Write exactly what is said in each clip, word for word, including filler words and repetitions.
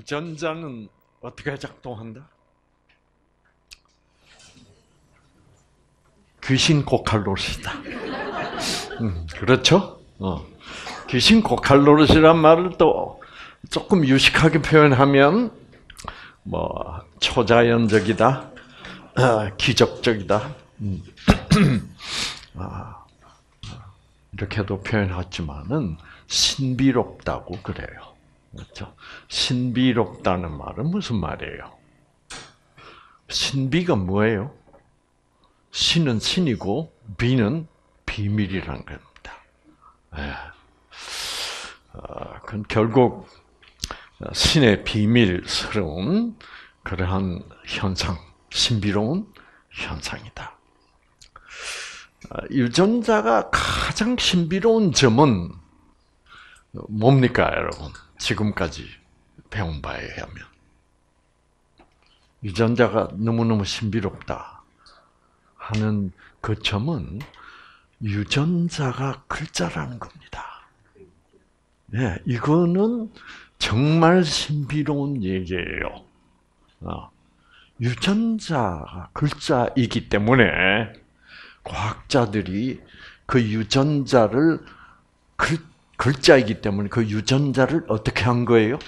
유전자는 어떻게 작동한다? 귀신 고칼로리다. 음, 그렇죠? 어. 귀신 고칼로리란 말을 또 조금 유식하게 표현하면 뭐 초자연적이다, 어, 기적적이다, 음. 아, 이렇게도 표현하지만은 신비롭다고 그래요. 그렇죠? 신비롭다는 말은 무슨 말이에요? 신비가 뭐예요? 신은 신이고 비는 비밀이라는 겁니다. 네. 어, 그건 결국 신의 비밀스러운 그러한 현상, 신비로운 현상이다. 유전자가 가장 신비로운 점은 뭡니까, 여러분? 지금까지 배운 바에 의하면. 유전자가 너무너무 신비롭다 하는 그 점은 유전자가 글자라는 겁니다. 네, 이거는 정말 신비로운 얘기예요. 어, 유전자가 글자이기 때문에 과학자들이 그 유전자를 글, 글자이기 때문에 그 유전자를 어떻게 한 거예요?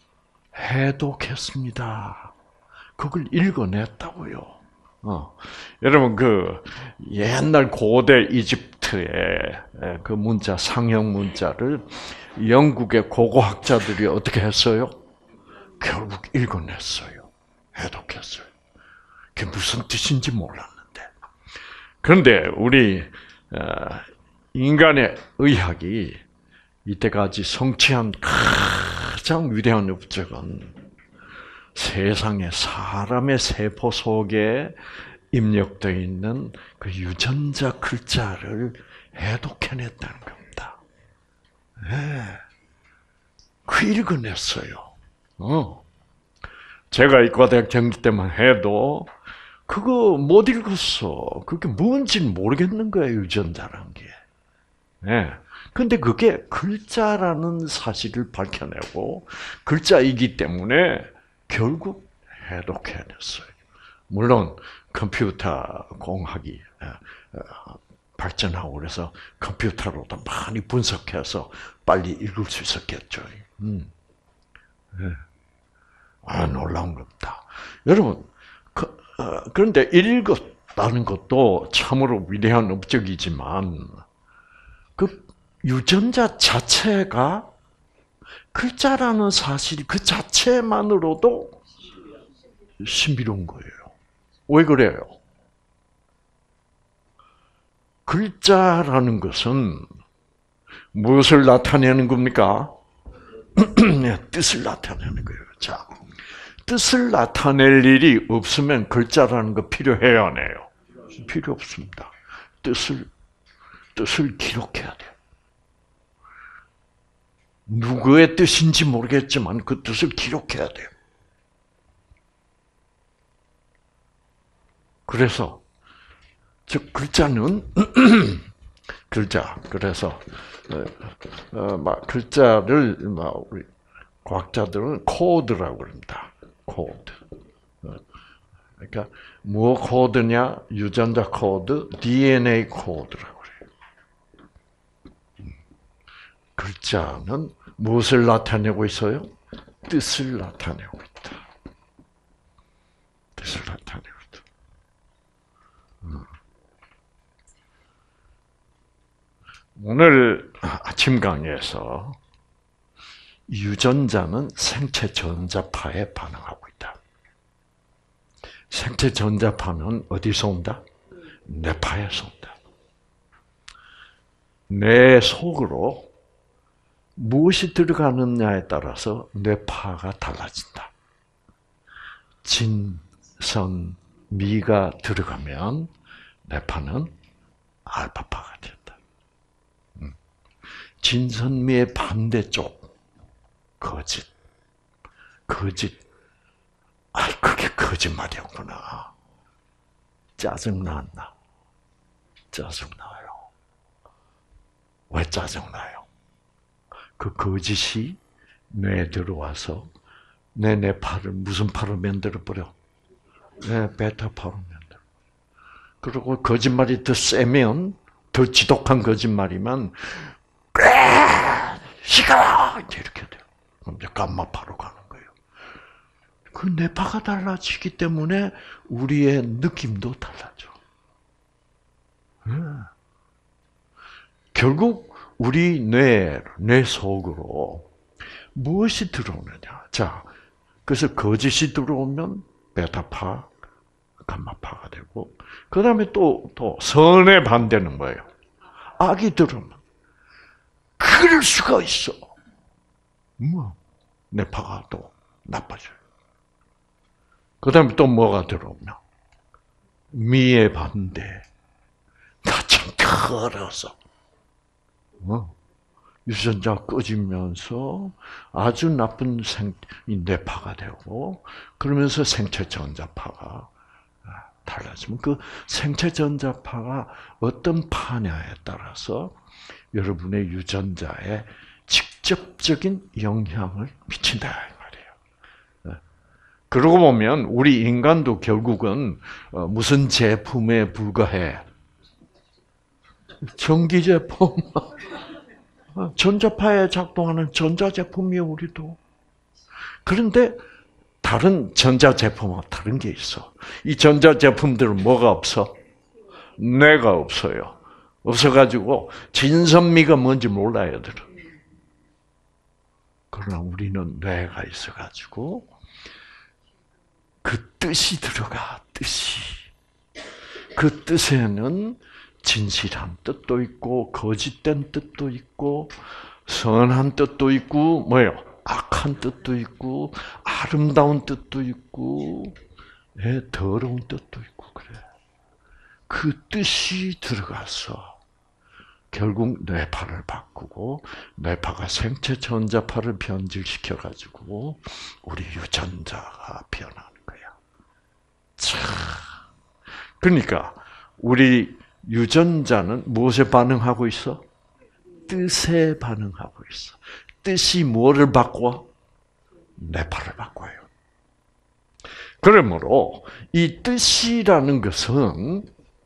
해독했습니다. 그걸 읽어냈다고요. 어. 여러분 그 옛날 고대 이집트의 그 문자 상형 문자를 영국의 고고학자들이 어떻게 했어요? 결국 읽어냈어요. 해독했어요. 그게 무슨 뜻인지 몰랐는데. 그런데 우리 인간의 의학이 이때까지 성취한 가장 위대한 업적은 세상에 사람의 세포 속에 입력되어 있는 그 유전자 글자를 해독해냈다는 겁니다. 네. 그 읽어냈어요. 어. 제가 이과대학 경기 때만 해도 그거 못 읽었어. 그게 뭔지는 모르겠는 거예요, 유전자라는 게. 네. 근데 그게 글자라는 사실을 밝혀내고 글자이기 때문에 결국 해독해냈어요. 물론 컴퓨터 공학이 발전하고 그래서 컴퓨터로도 많이 분석해서 빨리 읽을 수 있었겠죠. 음. 네. 아, 놀라운 겁니다. 여러분, 그, 어, 그런데 읽었다는 것도 참으로 위대한 업적이지만 그 유전자 자체가 글자라는 사실 그 자체만으로도 신비로운 거예요. 왜 그래요? 글자라는 것은 무엇을 나타내는 겁니까? 뜻을 나타내는 거예요. 자, 뜻을 나타낼 일이 없으면 글자라는 거 필요해요, 안 해요? 필요 없습니다. 뜻을, 뜻을 기록해야 돼요. 누구의 뜻인지 모르겠지만 그 뜻을 기록해야 돼요. 그래서 즉 글자는 글자 그래서 어, 어, 막 글자를 막 우리 과학자들은 코드라고 그럽니다. 코드. 어, 그러니까 뭐 코드냐? 유전자 코드, 디엔에이 코드라고 그래요. 글자는 무엇을 나타내고 있어요? 뜻을 나타내고 있다. 뜻을 나타내고 있다. 음. 오늘 아침 강의에서 유전자는 생체 전자파에 반응하고 있다. 생체 전자파는 어디서 온다? 뇌파에서 온다. 뇌 속으로 무엇이 들어가느냐에 따라서 뇌파가 달라진다. 진, 선, 미가 들어가면 뇌파는 알파파가 된다. 진선미의 반대쪽, 거짓. 거짓. 아, 그게 거짓말이었구나. 짜증났나? 짜증나요. 왜 짜증나요? 그 거짓이 뇌에 들어와서 내 뇌파를 무슨 파로 만들어버려? 네, 베타파로 만들어. 그리고 거짓말이 더 세면, 더 지독한 거짓말이면, 꽤! 시끄러! 이렇게 돼요. 그럼 이제 감마파로 가는 거예요. 그 뇌파가 달라지기 때문에 우리의 느낌도 달라져. 네. 결국 우리 뇌, 뇌 속으로 무엇이 들어오느냐. 자, 그래서 거짓이 들어오면 베타파, 감마파가 되고, 그 다음에 또, 또, 선의 반대는 뭐예요? 악이 들어오면, 그럴 수가 있어. 뭐, 뇌파가 또 나빠져요. 그 다음에 또 뭐가 들어오면, 미의 반대. 나 참 커러서. 어? 유전자 꺼지면서 아주 나쁜 생, 뇌파가 되고, 그러면서 생체 전자파가 달라지면 그 생체 전자파가 어떤 파냐에 따라서 여러분의 유전자에 직접적인 영향을 미친다 이 말이에요. 그러고 보면 우리 인간도 결국은 무슨 제품에 불과해? 전기 제품. 전자파에 작동하는 전자제품이에요, 우리도. 그런데 다른 전자제품하고 다른 게 있어. 이 전자제품들은 뭐가 없어? 뇌가 없어요. 없어가지고 진선미가 뭔지 몰라요, 애들은. 그러나 우리는 뇌가 있어가지고 그 뜻이 들어가, 뜻이. 그 뜻에는 진실한 뜻도 있고 거짓된 뜻도 있고 선한 뜻도 있고 뭐예요? 악한 뜻도 있고 아름다운 뜻도 있고 예, 더러운 뜻도 있고 그래. 그 뜻이 들어가서 결국 뇌파를 바꾸고 뇌파가 생체 전자파를 변질시켜 가지고 우리 유전자가 변하는 거야. 자, 그러니까 우리 유전자는 무엇에 반응하고 있어? 뜻에 반응하고 있어. 뜻이 뭐를 바꿔? 뇌파를 바꿔요. 그러므로 이 뜻이라는 것은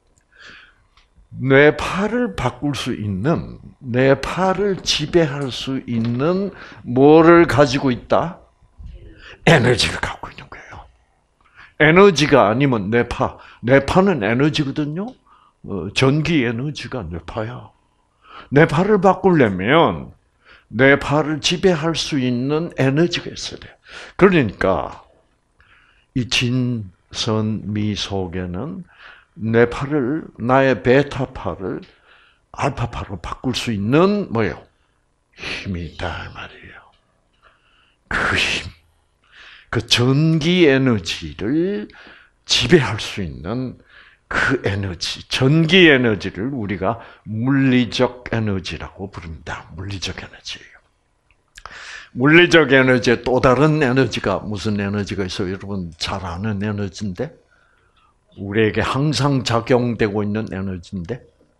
뇌파를 바꿀 수 있는, 뇌파를 지배할 수 있는 뭐를 가지고 있다? 에너지를 갖고 있는 거예요. 에너지가 아니면 뇌파, 뇌파는 에너지거든요. 어, 전기 에너지가 뇌파야. 뇌파를 바꾸려면 뇌파를 지배할 수 있는 에너지가 있어야 돼. 그러니까 이 진선미 속에는 뇌파를 나의 베타파를 알파파로 바꿀 수 있는 뭐예요? 힘이 있다 말이에요. 그 힘, 그 전기 에너지를 지배할 수 있는 그 에너지, 전기 에너지를 우리가 물리적 에너지라고 부릅니다. 물리적 에너지예요. 물리적 에너지의 또 다른 에너지가 무슨 에너지가 있어요? 여러분 잘 아는 에너지인데? 우리에게 항상 작용되고 있는 에너지인데?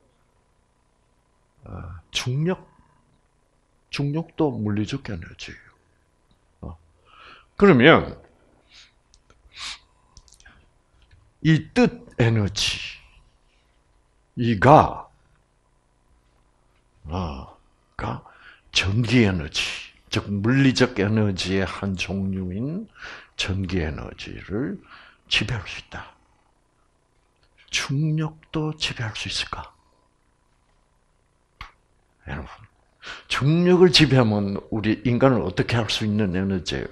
중력. 중력도 물리적 에너지예요. 그러면 이 뜻 에너지, 이가, 아, 가 전기 에너지, 즉 물리적 에너지의 한 종류인 전기 에너지를 지배할 수 있다. 중력도 지배할 수 있을까? 여러분, 중력을 지배하면 우리 인간을 어떻게 할 수 있는 에너지예요?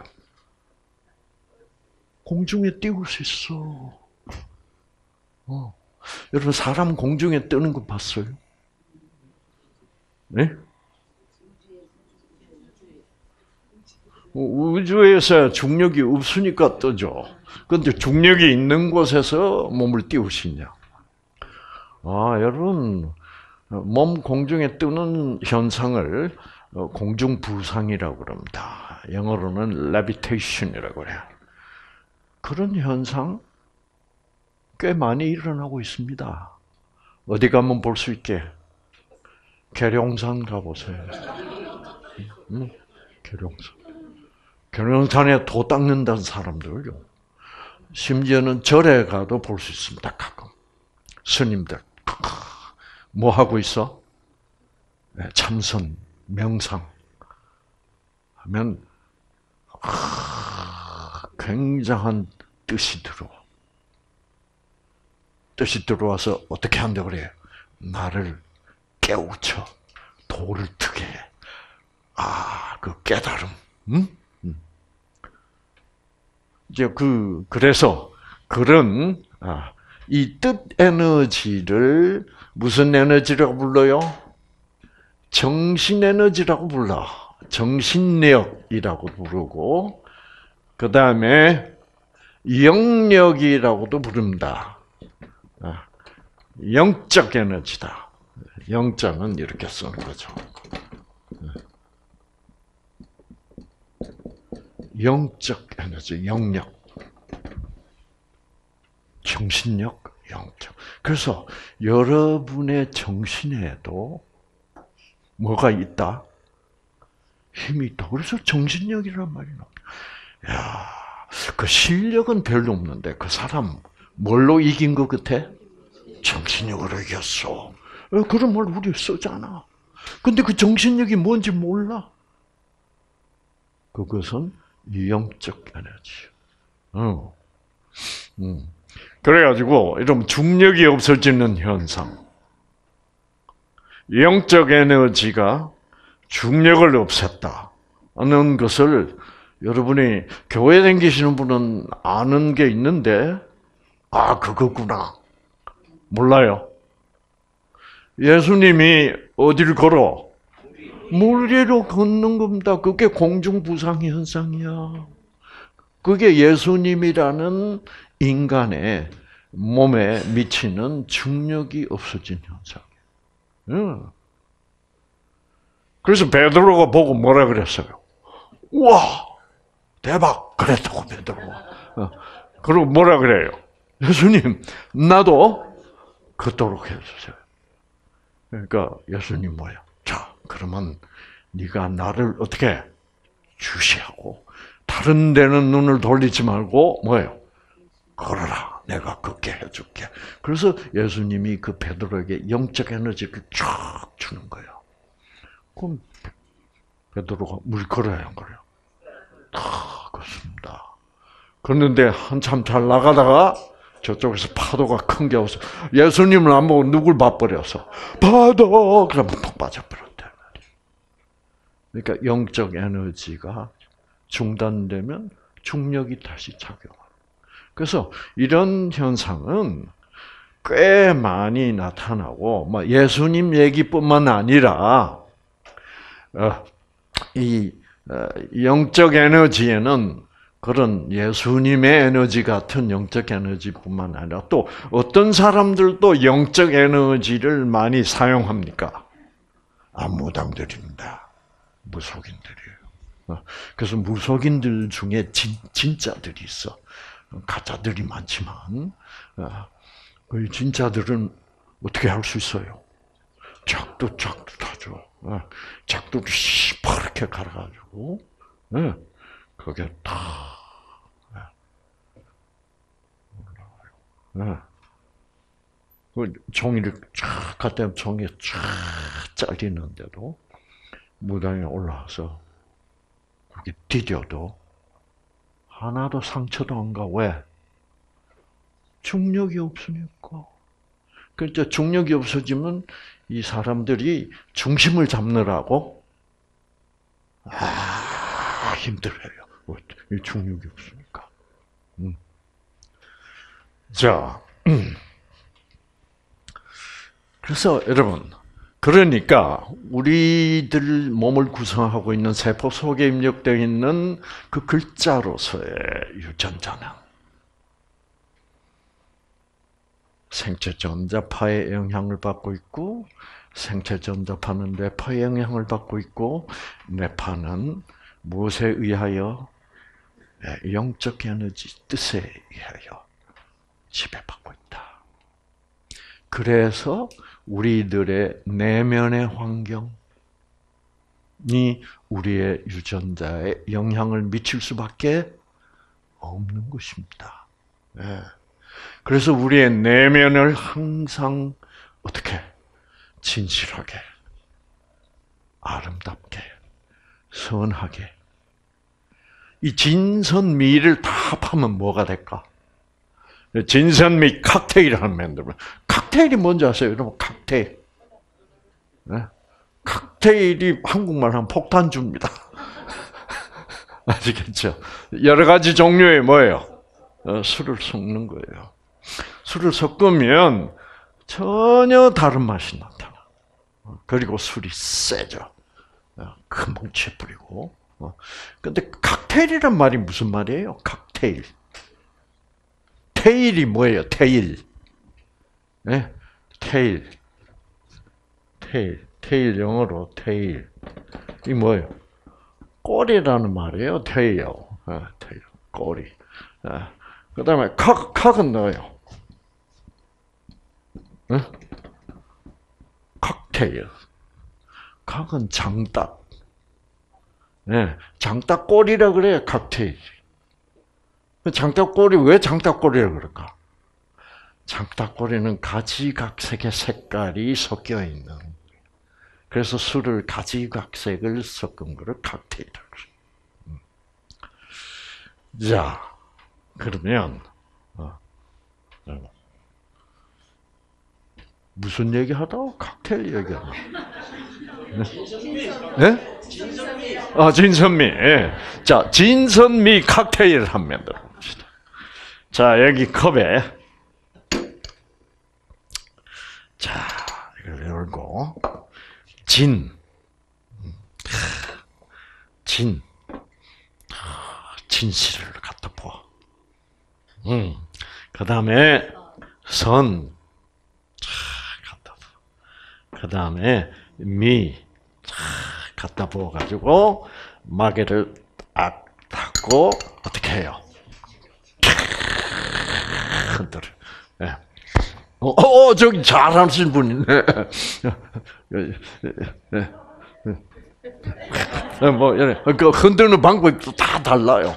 공중에 띄울 수 있어. 어. 여러분 사람 공중에 뜨는 거 봤어요? 네? 우주에서 중력이 없으니까 뜨죠. 그런데 중력이 있는 곳에서 몸을 띄울 수 있냐? 아, 여러분 몸 공중에 뜨는 현상을 공중 부상이라고 그럽니다. 영어로는 levitation이라고 해요. 그런 현상 꽤 많이 일어나고 있습니다. 어디 가면 볼 수 있게? 계룡산 가보세요. 응? 계룡산. 경영산에 도 닦는다는 사람들요. 심지어는 절에 가도 볼 수 있습니다. 가끔 스님들 뭐 하고 있어? 참선 명상 하면 굉장한 뜻이 들어와. 뜻이 들어와서 어떻게 한다 그래요? 나를 깨우쳐 도를 트게 해. 아, 그 깨달음. 응? 응. 이제 그 그래서 그런 아, 이 뜻 에너지를 무슨 에너지라고 불러요? 정신 에너지라고 불러. 정신력이라고 부르고 그 다음에 영력이라고도 부릅니다. 영적 에너지다. 영적은 이렇게 쓰는 거죠. 영적 에너지, 영력. 정신력, 영적. 그래서 여러분의 정신에도 뭐가 있다? 힘이 있다. 그래서 정신력이란 말이 나옵니다. 야, 그 실력은 별로 없는데 그 사람 뭘로 이긴 것 같아? 정신력으로 이겼어. 그런 말 우리 쓰잖아. 근데 그 정신력이 뭔지 몰라. 그것은 영적 에너지. 어. 음. 그래가지고 이런 중력이 없어지는 현상. 영적 에너지가 중력을 없앴다는 것을 여러분이 교회 다니시는 분은 아는 게 있는데 아 그거구나. 몰라요. 예수님이 어디를 걸어? 물 위로 걷는 겁니다. 그게 공중부상 현상이야. 그게 예수님이라는 인간의 몸에 미치는 중력이 없어진 현상이에요. 그래서 베드로가 보고 뭐라 그랬어요? 우와! 대박! 그랬다고 베드로가. 그리고 뭐라 그래요? 예수님, 나도 걷도록 해주세요. 그러니까 예수님 뭐야? 자, 그러면 네가 나를 어떻게 주시하고 다른 데는 눈을 돌리지 말고 뭐예요? 걸어라. 내가 걷게 해줄게. 그래서 예수님이 그 베드로에게 영적 에너지를 쫙 주는 거예요. 그럼 베드로가 물 걸어야 안 걸어요? 다 걷습니다. 그런데 한참 잘 나가다가 저쪽에서 파도가 큰 게 와서 예수님을 안 보고 누굴 봐버려서 파도! 그러면 푹 빠져버렸단 말이에요. 그러니까 영적 에너지가 중단되면 중력이 다시 작용합니다. 그래서 이런 현상은 꽤 많이 나타나고, 예수님 얘기뿐만 아니라, 이 영적 에너지에는 그런 예수님의 에너지 같은 영적 에너지뿐만 아니라 또 어떤 사람들도 영적 에너지를 많이 사용합니까? 아, 무당들입니다. 무속인들이에요. 그래서 무속인들 중에 진, 진짜들이 있어. 가짜들이 많지만 그 진짜들은 어떻게 할 수 있어요? 작두 작두 타죠. 작두를 시퍼렇게 갈아가지고 그게 다 그 종이를 쫙 갖다 종이 쫙 잘리는데도 무당이 올라와서 그렇게 디뎌도 하나도 상처도 안 가. 왜? 중력이 없으니까. 그러니까 중력이 없어지면 이 사람들이 중심을 잡느라고 아 힘들어요. 이 중력이 없으니까. 음. 자, 음. 그래서 여러분, 그러니까 우리들 몸을 구성하고 있는 세포 속에 입력되어 있는 그 글자로서의 유전자는 생체 전자파의 영향을 받고 있고, 생체 전자파는 뇌파의 영향을 받고 있고, 뇌파는 무엇에 의하여? 영적 에너지 뜻에 의하여 지배받고 있다. 그래서 우리들의 내면의 환경, 우리의 유전자에 영향을 미칠 수밖에 없는 것입니다. 예. 그래서 우리의 내면을 항상 어떻게 진실하게, 아름답게, 선하게. 이 진선미를 다 합하면 뭐가 될까? 진선미 칵테일을 하면 만들면 칵테일이 뭔지 아세요? 여러분 칵테일. 네? 칵테일이 한국말 하면 폭탄주입니다. 아시겠죠? 여러 가지 종류의 뭐예요? 어, 술을 섞는 거예요. 술을 섞으면 전혀 다른 맛이 나타나. 그리고 술이 세죠. 큰 뭉치에 뿌리고. 근데 칵테일이란 말이 무슨 말이에요? 칵테일. 테일이 뭐예요? 테일. 네? 테일. 테일. 테일 영어로 테일. 이 뭐예요? 꼬리라는 말이에요. 테일. 아, 테일. 꼬리. 아, 그다음에 칵 칵은 뭐예요? 네? 칵테일. 칵은 장닭. 네, 장닭꼬리라 그래요. 칵테일. 장닭꼬리 왜 장닭꼬리라 그럴까? 장닭꼬리는 가지각색의 색깔이 섞여 있는. 그래서 술을 가지각색을 섞은 거를 칵테일이라고 그래요. 자, 그러면 어, 무슨 얘기하다가 칵테일 얘기하나? 네? 진선미. 아, 진선미. 예. 자, 진선미 칵테일 한 번 만들어 봅시다. 자, 여기 컵에 자, 이걸 열고 진, 진, 진실을 갖다 부어. 음, 그 다음에 선, 갖다 부어. 그 다음에 미, 갖다 부어가지고 마개를 딱 닫고 어떻게 해요? 흔들어. 예. 어, 어, 저기 잘하시는 분이네. 뭐, 그 흔드는 방법이 다 달라요.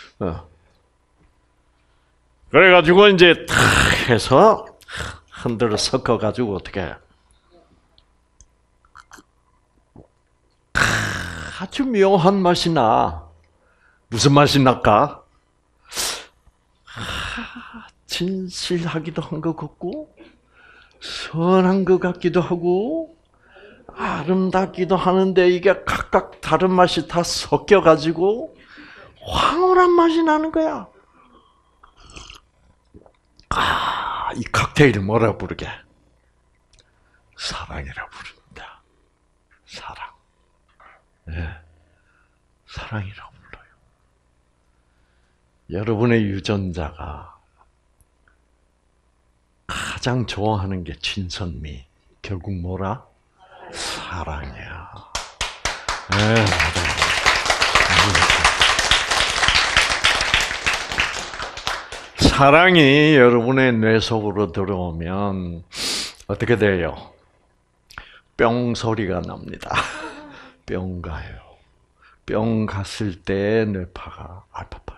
그래가지고 이제 탁 해서 흔들어 섞어가지고 어떻게 해? 아주 묘한 맛이 나. 무슨 맛이 날까? 진실하기도 한 것 같고, 선한 것 같기도 하고, 아름답기도 하는데 이게 각각 다른 맛이 다 섞여가지고 황홀한 맛이 나는 거야. 아, 이 칵테일을 뭐라 부르게? 사랑이라 부릅니다. 사랑. 네. 사랑이라고 불러요. 여러분의 유전자가 가장 좋아하는 게 진선미. 결국 뭐라? 사랑이야. 네, 사랑이 여러분의 뇌 속으로 들어오면 어떻게 돼요? 뿅 소리가 납니다. 뿅 가요. 뿅 갔을 때 뇌파가 알파파.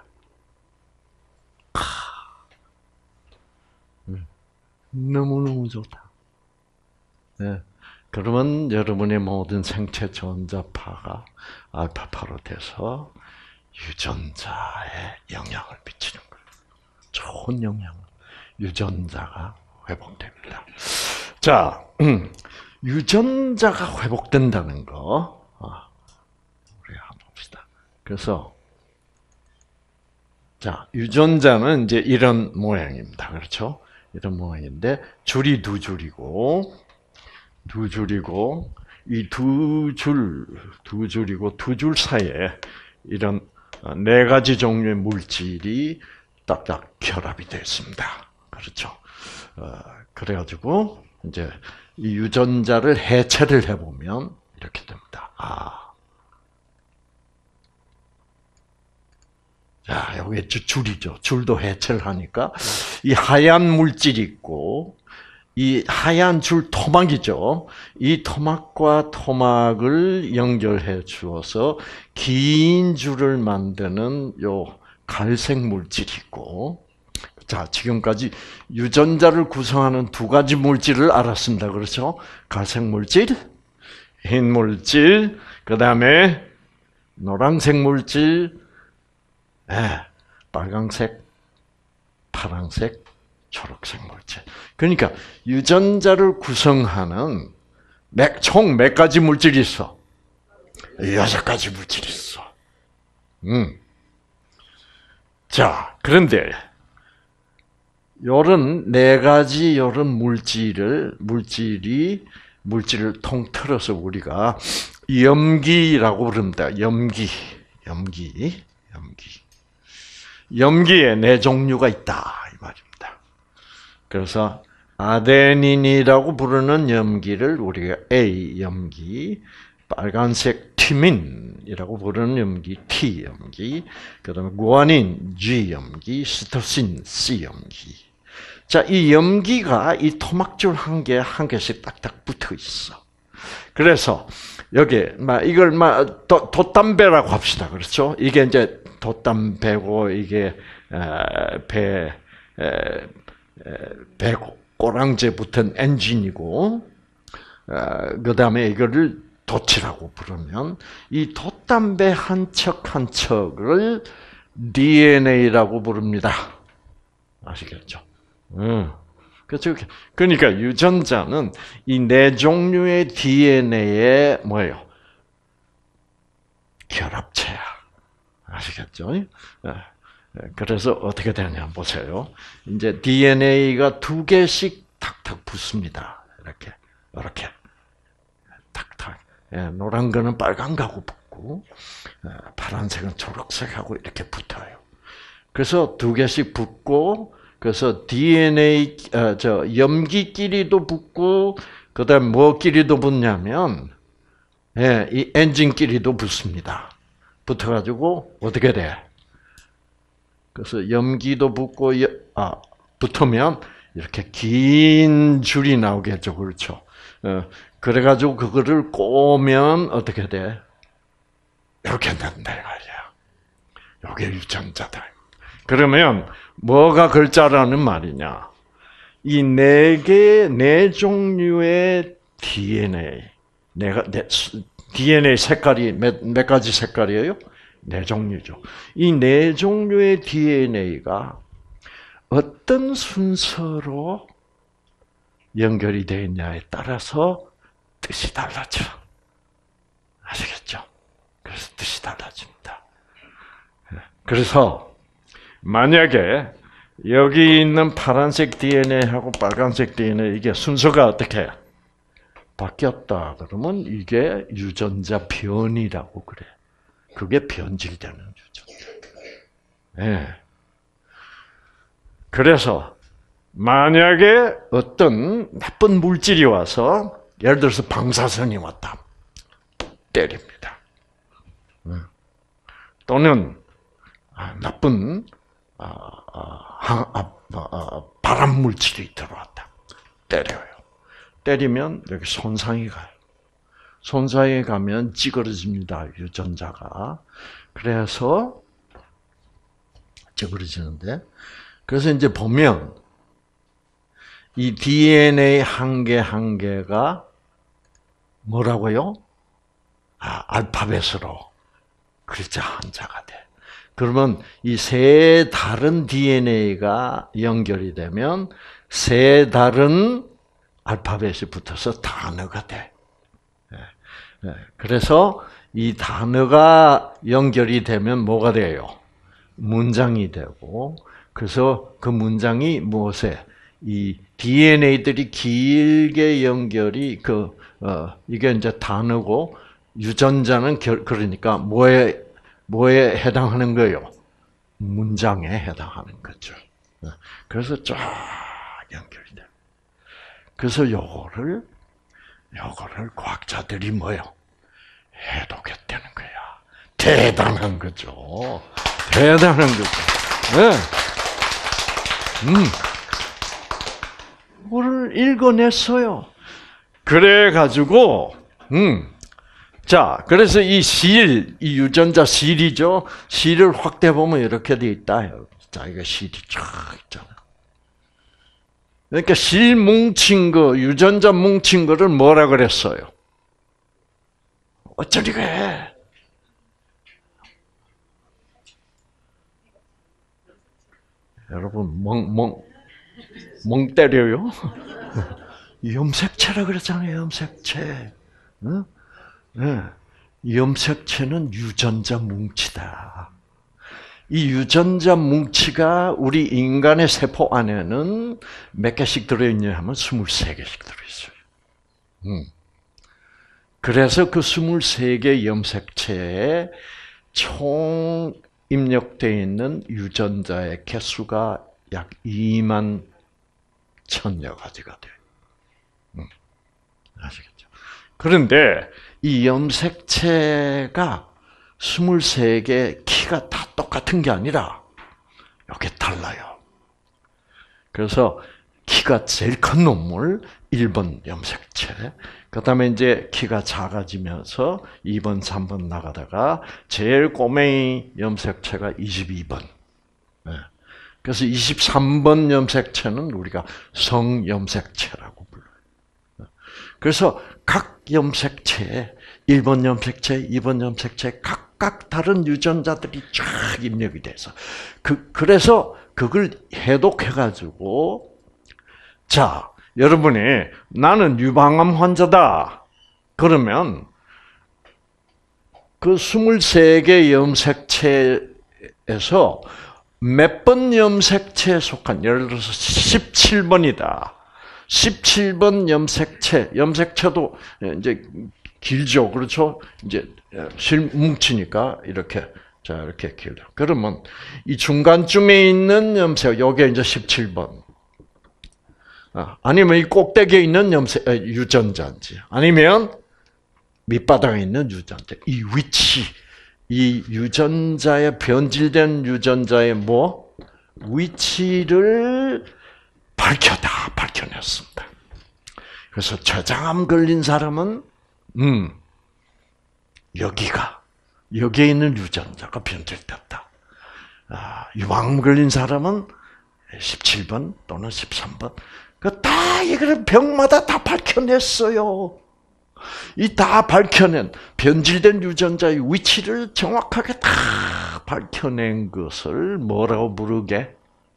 너무너무 좋다. 네. 그러면 여러분의 모든 생체 전자파가 알파파로 돼서 유전자에 영향을 미치는 거예요. 좋은 영향. 유전자가 회복됩니다. 자, 음, 유전자가 회복된다는 거, 우리 한번 봅시다. 그래서, 자, 유전자는 이제 이런 모양입니다. 그렇죠? 이런 모양인데, 줄이 두 줄이고, 두 줄이고, 이 두 줄, 두 줄이고, 두 줄 사이에 이런 네 가지 종류의 물질이 딱딱 결합이 되어 있습니다. 그렇죠? 어, 그래가지고, 이제, 이 유전자를 해체를 해보면 이렇게 됩니다. 아. 자, 여기 줄이죠. 줄도 해체를 하니까 이 하얀 물질이 있고 이 하얀 줄 토막이죠. 이 토막과 토막을 연결해 주어서 긴 줄을 만드는 요 갈색 물질이 있고, 자, 지금까지 유전자를 구성하는 두 가지 물질을 알았습니다. 그렇죠? 갈색 물질, 흰 물질, 그 다음에 노란색 물질, 네, 빨강색, 파란색, 초록색 물질. 그러니까 유전자를 구성하는 총 몇 가지 물질이 있어? 여섯 가지 물질이 있어. 음. 자, 그런데 요런 네 가지 요런 물질을 물질이 물질을 통틀어서 우리가 염기라고 부릅니다. 염기, 염기, 염기. 염기에 네 종류가 있다 이 말입니다. 그래서 아데닌이라고 부르는 염기를 우리가 A 염기, 빨간색 티민이라고 부르는 염기 T 염기, 그다음에 구아닌 G 염기, 시토신 C 염기. 자, 이 염기가 이 토막줄 한 개 한 개씩 딱딱 붙어 있어. 그래서 여기 막 이걸 막 돛담배라고 합시다. 그렇죠? 이게 이제 돛담배고 이게 배 배 꼬랑지에 붙은 엔진이고, 그 다음에 이거를 돛이라고 부르면 이 돛담배 한 척 한 척을 디엔에이라고 부릅니다. 아시겠죠? 음. 그렇죠. 그러니까 유전자는 이 네 종류의 디엔에이의 뭐예요? 결합체야. 아시겠죠? 그래서 어떻게 되냐 보세요. 이제 디엔에이가 두 개씩 탁탁 붙습니다. 이렇게, 이렇게 탁탁. 노란 거는 빨간 거하고 붙고, 파란색은 초록색하고 이렇게 붙어요. 그래서 두 개씩 붙고, 그래서 디엔에이 어, 저 염기끼리도 붙고, 그다음 뭐끼리도 붙냐면, 예, 이 엔진끼리도 붙습니다. 붙어가지고 어떻게 돼? 그래서 염기도 붙고, 아, 붙으면 이렇게 긴 줄이 나오겠죠. 그렇죠? 어, 그래가지고 그거를 꼬면 어떻게 돼? 이렇게 된다, 말이야. 이게 유전자다. 그러면 뭐가 글자라는 말이냐? 이 네 개, 네 종류의 디엔에이, 내가, 네, 디엔에이 색깔이 몇, 몇 가지 색깔이에요? 네 종류죠. 이 네 종류의 디엔에이가 어떤 순서로 연결이 되어 있냐에 따라서 뜻이 달라져. 아시겠죠? 그래서 뜻이 달라집니다. 그래서 만약에 여기 있는 파란색 디엔에이하고 빨간색 디엔에이 이게 순서가 어떻게 바뀌었다 그러면 이게 유전자 변이라고 그래. 그게 변질되는 유전자. 네. 그래서 만약에 어떤 나쁜 물질이 와서 예를 들어서 방사선이 왔다. 때립니다. 또는 나쁜 발암 물질이 들어왔다. 때려요. 때리면 여기 손상이 가요. 손상이 가면 찌그러집니다. 유전자가. 그래서 찌그러지는데, 그래서 이제 보면 이 디엔에이 한 개 한 개가 뭐라고요? 아, 알파벳으로 글자 한자가 돼. 그러면 이 세 다른 디엔에이가 연결이 되면 세 다른 알파벳이 붙어서 단어가 돼. 그래서 이 단어가 연결이 되면 뭐가 돼요? 문장이 되고, 그래서 그 문장이 무엇에? 이 디엔에이들이 길게 연결이 그 어, 이게 이제 단어고, 유전자는 결, 그러니까 뭐에 뭐에 해당하는 거예요? 문장에 해당하는 거죠. 그래서 쫙 연결이 돼. 그래서 요거를 요거를 과학자들이 뭐요? 해독했다는 거야. 대단한 거죠. 대단한 거죠. 네. 음. 그거를 그걸 읽어냈어요. 그래가지고, 음, 자, 그래서 이 실, 이 유전자 실이죠. 실을 확대 보면 이렇게 돼 있다. 자, 이거 실이 쫙 있잖아. 그러니까 실 뭉친 거, 유전자 뭉친 거를 뭐라 그랬어요? 어쩌리 그래? 여러분, 멍, 멍, 멍 때려요? 염색체라 그랬잖아요, 염색체. 응? 네. 염색체는 유전자 뭉치다. 이 유전자 뭉치가 우리 인간의 세포 안에는 몇 개씩 들어있냐 하면 스물세 개씩 들어있어요. 음. 그래서 그 스물세 개 염색체에 총 입력되어 있는 유전자의 개수가 약 이만 천여 가지가 돼요. 음. 아시겠죠? 그런데 이 염색체가 스물세 개 키가 다 똑같은 게 아니라 이렇게 달라요. 그래서 키가 제일 큰 놈을 일 번 염색체, 그 다음에 이제 키가 작아지면서 이 번, 삼 번 나가다가 제일 꼬맹이 염색체가 이십이 번. 그래서 이십삼 번 염색체는 우리가 성염색체라고 불러요. 그래서 각 염색체에 일 번 염색체, 이 번 염색체 각각 다른 유전자들이 쫙 입력이 돼서 그 그래서 그걸 해독해 가지고 자, 여러분이 나는 유방암 환자다. 그러면 그 스물세 개 염색체에서 몇 번 염색체에 속한, 예를 들어서 십칠 번이다. 십칠 번 염색체, 염색체도 이제 길죠. 그렇죠? 이제 실 뭉치니까 이렇게, 자, 이렇게 길죠. 그러면 이 중간쯤에 있는 염색, 요게 이제 십칠 번. 아니면 이 꼭대기에 있는 염색, 유전자인지, 아니면 밑바닥에 있는 유전자. 이 위치, 이 유전자의 변질된 유전자의 뭐? 위치를 밝혀다, 밝혀냈습니다. 그래서 췌장암 걸린 사람은, 음, 여기가, 여기에 있는 유전자가 변질됐다. 아, 유방암 걸린 사람은 십칠 번 또는 십삼 번. 그 다, 이거를 병마다 다 밝혀냈어요. 이 다 밝혀낸, 변질된 유전자의 위치를 정확하게 다 밝혀낸 것을 뭐라고 부르게?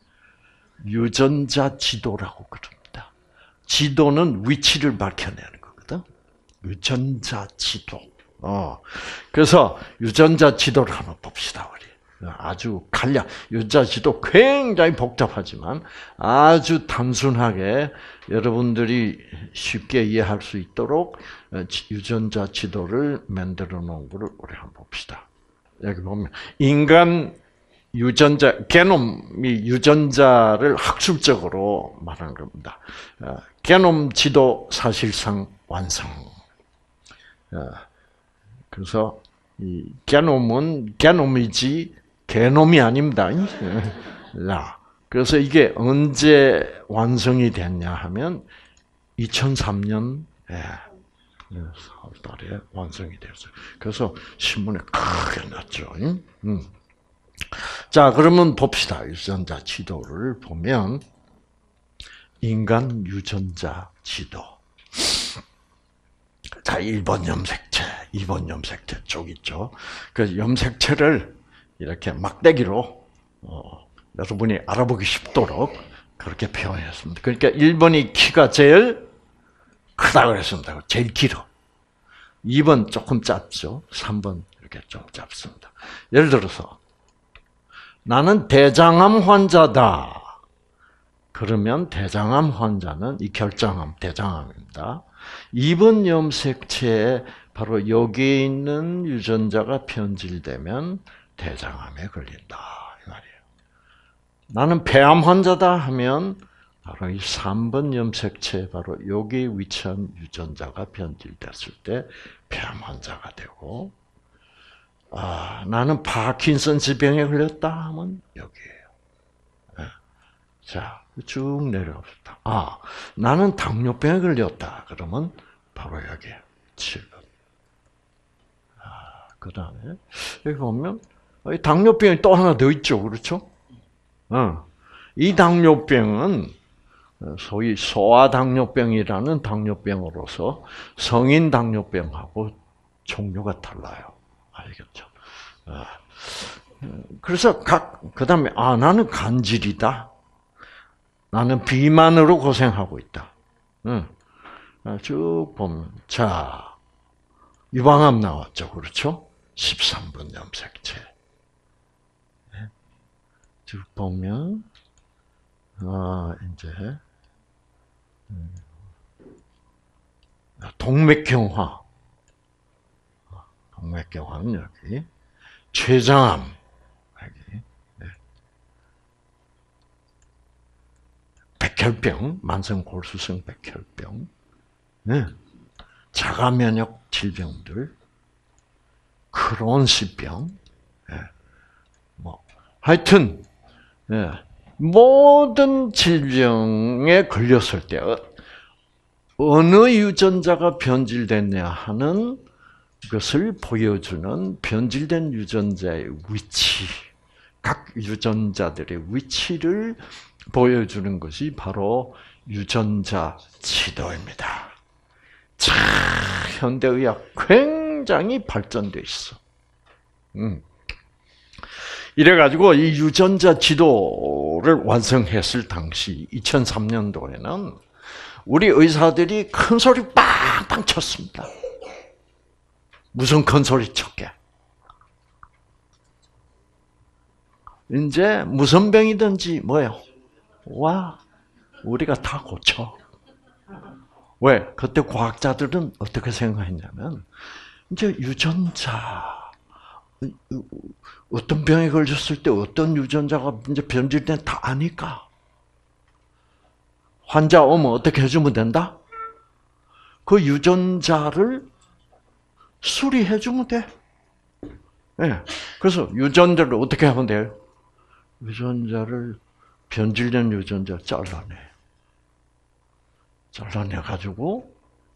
유전자 지도라고 그럽니다. 지도는 위치를 밝혀내는 거거든. 유전자 지도. 어. 그래서 유전자 지도를 한번 봅시다, 우리. 아주 간략, 유전자 지도 굉장히 복잡하지만 아주 단순하게 여러분들이 쉽게 이해할 수 있도록 유전자 지도를 만들어 놓은 것을 우리 한번 봅시다. 여기 보면 인간 유전자, 게놈이 유전자를 학술적으로 말하는 겁니다. 게놈 지도 사실상 완성. 그래서 이 게놈은 게놈이지 게놈이 아닙니다. 그래서 이게 언제 완성이 됐냐 하면 이천삼 년 사월달에 완성이 됐어요. 그래서 신문에 크게 났죠. 음. 자, 그러면 봅시다. 유전자 지도를 보면 인간 유전자 지도. 자, 일 번 염색체, 이 번 염색체 쪽 있죠. 그 염색체를 이렇게 막대기로 어, 여러분이 알아보기 쉽도록 그렇게 표현했습니다. 그러니까 일 번이 키가 제일 크다고 그랬습니다. 제일 길어. 이 번 조금 짧죠. 삼 번 이렇게 좀 짧습니다. 예를 들어서 나는 대장암 환자다. 그러면 대장암 환자는 이 결장암, 대장암입니다. 이 번 염색체에 바로 여기에 있는 유전자가 변질되면 대장암에 걸린다 이 말이에요. 나는 폐암 환자다 하면 바로 이 삼 번 염색체에 바로 여기에 위치한 유전자가 변질됐을 때 폐암 환자가 되고, 아, 나는 파킨슨 질병에 걸렸다 하면 여기에요. 자, 쭉 내려갑시다. 아, 나는 당뇨병에 걸렸다. 그러면 바로 여기 칠 번. 아, 그 다음에 여기 보면 당뇨병이 또 하나 더 있죠. 그렇죠? 어. 이 당뇨병은 소위 소아당뇨병이라는 당뇨병으로서 성인 당뇨병하고 종류가 달라요. 알겠죠? 그래서 각, 그 다음에, 아, 나는 간질이다. 나는 비만으로 고생하고 있다. 응. 쭉 보면, 자, 유방암 나왔죠. 그렇죠? 십삼 번 염색체. 쭉 보면, 아, 이제, 동맥경화. 동맥경화는 여기. 췌장암. 여기. 백혈병, 만성골수성 백혈병. 네. 자가면역 질병들. 크론시병. 네. 뭐, 하여튼, 네. 모든 질병에 걸렸을 때, 어느 유전자가 변질됐냐 하는 것을 보여주는 변질된 유전자의 위치, 각 유전자들의 위치를 보여주는 것이 바로 유전자 지도입니다. 자, 현대의학 굉장히 발전돼 있어. 음. 이래가지고 이 유전자 지도를 완성했을 당시 이천삼 년도에는 우리 의사들이 큰 소리 빵빵 쳤습니다. 무슨 큰 소리 쳤게? 이제 무슨 병이든지 뭐예요? 와, 우리가 다 고쳐. 왜? 그때 과학자들은 어떻게 생각했냐면 이제 유전자 어떤 병에 걸렸을 때 어떤 유전자가 이제 변질된 다 아니까. 환자 오면 어떻게 해주면 된다? 그 유전자를 수리해주면 돼. 네. 그래서 유전자를 어떻게 하면 돼요? 유전자를, 변질된 유전자 잘라내. 잘라내가지고,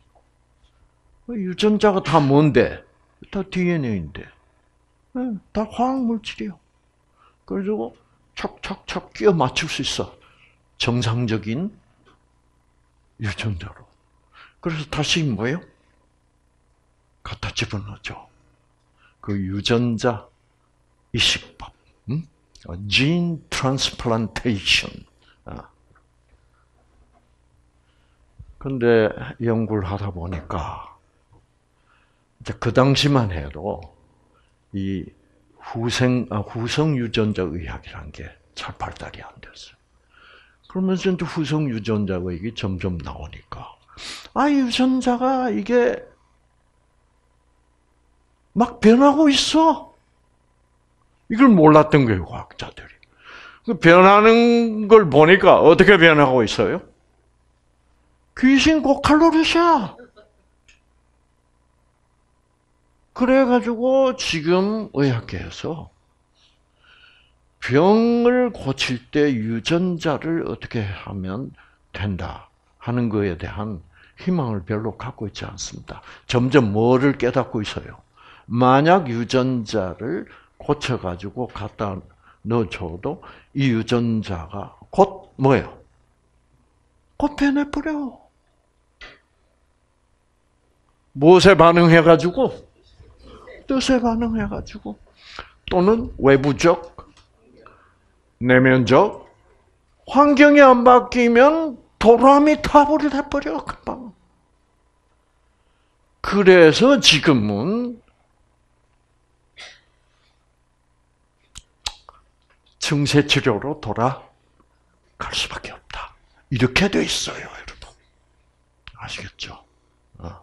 유전자가 다 뭔데? 다 디엔에이인데. 네. 다 화학물질이요. 그래가지고 척척척 끼워 맞출 수 있어. 정상적인 유전자로. 그래서 다시 뭐예요? 갖다 집어넣죠. 그 유전자 이식법, 음? gene transplantation. 그런데 연구를 하다 보니까 이제 그 당시만 해도 이 후생 아, 후성 유전자 의학이라는 게 잘 발달이 안 됐어요. 그러면서 이제 후성 유전자 의학이 점점 나오니까 아 유전자가 이게 막 변하고 있어. 이걸 몰랐던 거예요, 과학자들이. 그 변하는 걸 보니까 어떻게 변하고 있어요? 귀신 고칼로리샤. 그래가지고 지금 의학계에서 병을 고칠 때 유전자를 어떻게 하면 된다 하는 거에 대한 희망을 별로 갖고 있지 않습니다. 점점 뭐를 깨닫고 있어요? 만약 유전자를 고쳐가지고 갖다 넣어줘도 이 유전자가 곧 뭐예요? 곧 변해버려. 무엇에 반응해가지고? 뜻에 반응해가지고. 또는 외부적, 내면적, 환경이 안 바뀌면 도람이 타버를 해버려, 금방. 그래서 지금은 증세 치료로 돌아갈 수밖에 없다. 이렇게 돼 있어요, 여러분. 아시겠죠? 어.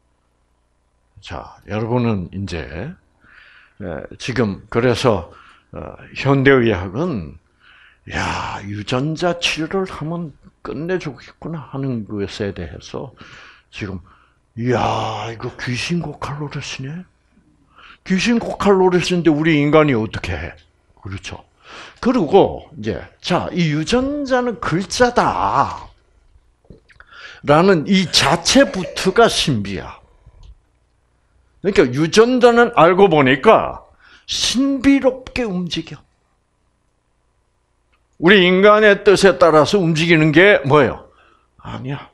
자, 여러분은 이제 지금 그래서 현대의학은 야 유전자 치료를 하면 끝내주겠구나 하는 것에 대해서 지금 이야 이거 귀신 고칼로리스네. 귀신 고칼로리스인데 우리 인간이 어떻게 해? 그렇죠. 그리고 이제 자, 이 유전자는 글자다. 라는 이 자체부터가 신비야. 그러니까 유전자는 알고 보니까 신비롭게 움직여. 우리 인간의 뜻에 따라서 움직이는 게 뭐예요? 아니야.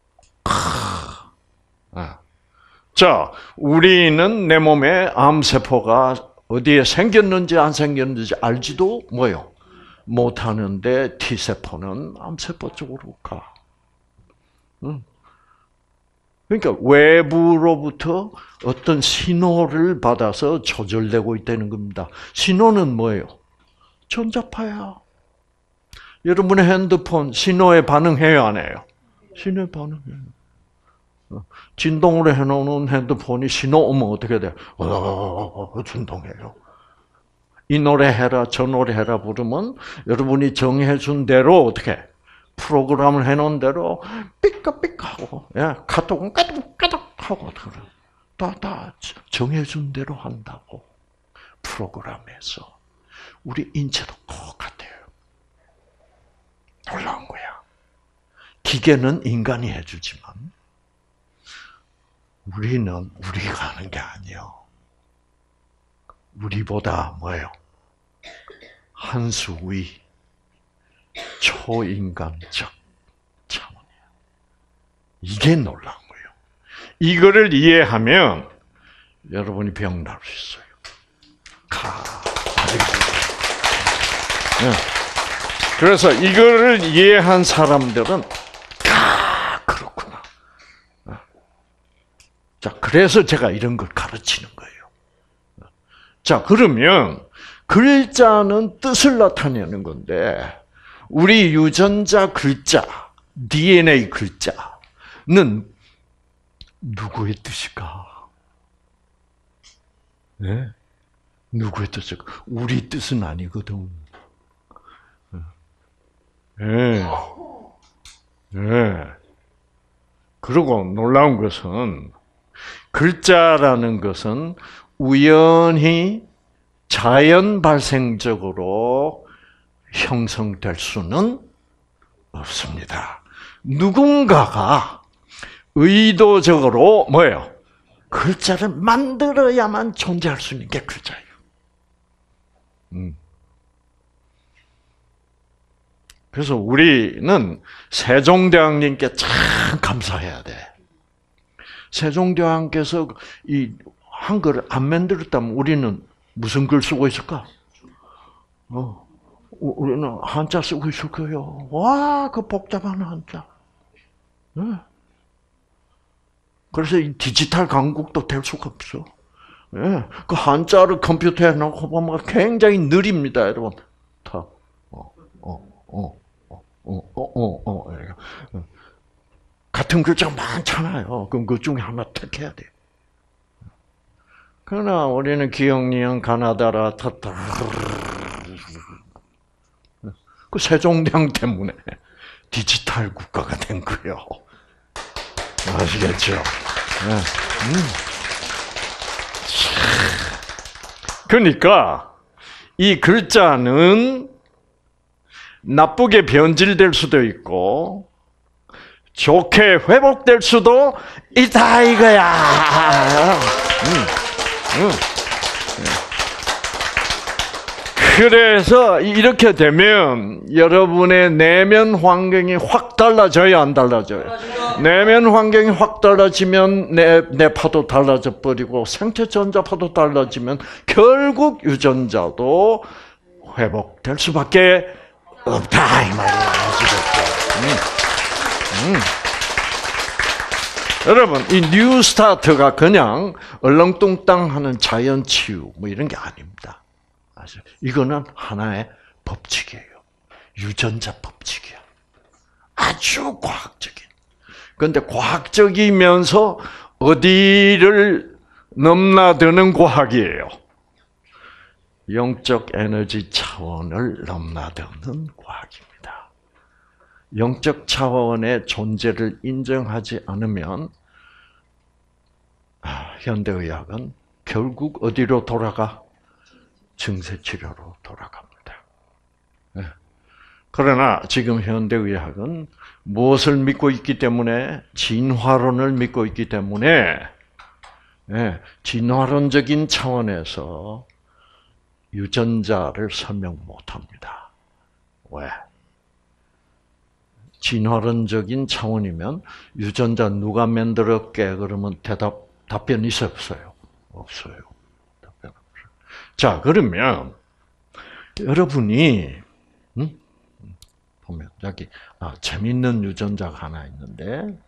자, 우리는 내 몸에 암세포가 어디에 생겼는지 안 생겼는지 알지도 뭐예요? 못하는데 T세포는 암세포 쪽으로 가. 응. 그러니까 외부로부터 어떤 신호를 받아서 조절되고 있다는 겁니다. 신호는 뭐예요? 전자파야. 여러분의 핸드폰 신호에 반응해요, 안 해요? 신호에 반응해요. 진동으로 해놓은 핸드폰이 신호 오면 어떻게 돼요? 어, 진동해요. 이 노래 해라, 저 노래 해라 부르면 여러분이 정해준 대로 어떻게 프로그램을 해놓은 대로 삐까삐까하고, 예, 카톡은 까덕까덕하고 다, 다 정해준 대로 한다고. 프로그램에서 우리 인체도 똑같아요. 놀라운 거야. 기계는 인간이 해주지만 우리는 우리가 하는 게 아니에요. 우리보다 뭐예요? 한 수 위, 초인간적 차원이에요. 이게 놀라운 거예요. 이거를 이해하면 여러분이 병 나을 수 있어요. 가. 그래서 이거를 이해한 사람들은 아, 그렇구나. 자, 그래서 제가 이런 걸 가르치는 거예요. 자, 그러면 글자는 뜻을 나타내는 건데 우리 유전자 글자, 디엔에이 글자는 누구의 뜻일까? 네? 누구의 뜻일까? 우리 뜻은 아니거든. 네. 네. 그리고 놀라운 것은 글자라는 것은 우연히 자연 발생적으로 형성될 수는 없습니다. 누군가가 의도적으로 뭐예요? 글자를 만들어야만 존재할 수 있는 게 글자예요. 음. 그래서 우리는 세종대왕님께 참 감사해야 돼. 세종대왕께서 이 한글을 안 만들었다면 우리는 무슨 글 쓰고 있을까? 어, 우리는 한자 쓰고 있을 거예요. 와, 그 복잡한 한자. 네. 그래서 이 디지털 강국도 될 수가 없어. 네. 그 한자를 컴퓨터에 넣고 보면 굉장히 느립니다, 여러분. 다. 어, 어, 어, 어, 어, 어, 어, 어. 같은 글자가 많잖아요. 그럼 그 중에 하나 택해야 돼. 그러나 우리는 기억니은 가나다라 타타. 그 세종대왕 때문에 디지털 국가가 된 거예요. 아시겠죠? 네. 음. 그러니까 이 글자는 나쁘게 변질될 수도 있고 좋게 회복될 수도 있다 이거야. 음. 음. 그래서 이렇게 되면 여러분의 내면 환경이 확 달라져요, 안 달라져요? 달라져요. 내면 환경이 확 달라지면 내, 내 파도 달라져 버리고 생체 전자파도 달라지면 결국 유전자도 회복될 수밖에 없다 이 말이에요. 음. 음. 여러분, 이 뉴 스타트가 그냥 얼렁뚱땅하는 자연 치유 뭐 이런 게 아닙니다. 이거는 하나의 법칙이에요. 유전자 법칙이야. 아주 과학적인. 그런데 과학적이면서 어디를 넘나드는 과학이에요. 영적 에너지 차원을 넘나드는 과학입니다. 영적 차원의 존재를 인정하지 않으면 현대의학은 결국 어디로 돌아가? 증세치료로 돌아갑니다. 그러나 지금 현대의학은 무엇을 믿고 있기 때문에? 진화론을 믿고 있기 때문에 예, 진화론적인 차원에서 유전자를 설명 못합니다. 왜? 진화론적인 차원이면 유전자 누가 만들었게 그러면 대답 답변 있어요, 없어요? 없어요. 답변 없어요. 자, 그러면 여러분이 음? 보면 여기 아, 재밌는 유전자가 하나 있는데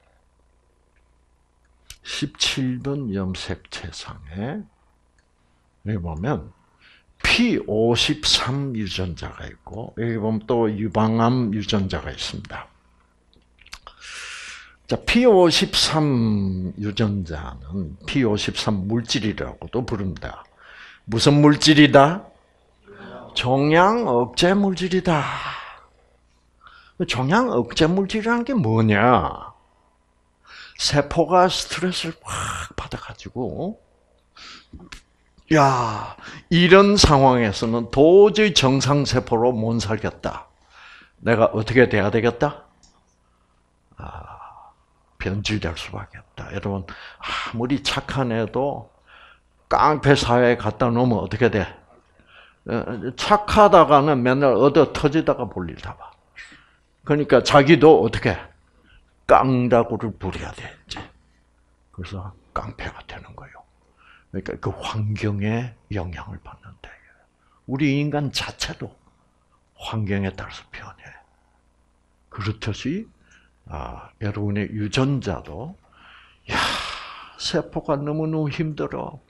십칠 번 염색체상에 여기 보면 피 오십삼 유전자가 있고 여기 보면 또 유방암 유전자가 있습니다. 자, 피 오십삼 유전자는 피 오십삼 물질이라고도 부릅니다. 무슨 물질이다? 종양 억제 물질이다. 종양 억제 물질이라는 게 뭐냐? 세포가 스트레스를 확 받아가지고, 야, 이런 상황에서는 도저히 정상세포로 못 살겠다. 내가 어떻게 돼야 되겠다? 아, 변질될 수밖에 없다. 여러분, 아무리 착한 애도 깡패 사회에 갖다 놓으면 어떻게 돼? 착하다가는 맨날 얻어 터지다가 볼일 다 봐. 그러니까 자기도 어떻게 깡다구를 부려야 돼, 이제. 그래서 깡패가 되는 거예요. 그러니까 그 환경에 영향을 받는다. 우리 인간 자체도 환경에 따라서 변해. 그렇듯이 아, 여러분의 유전자도 야, 세포가 너무너무 힘들어.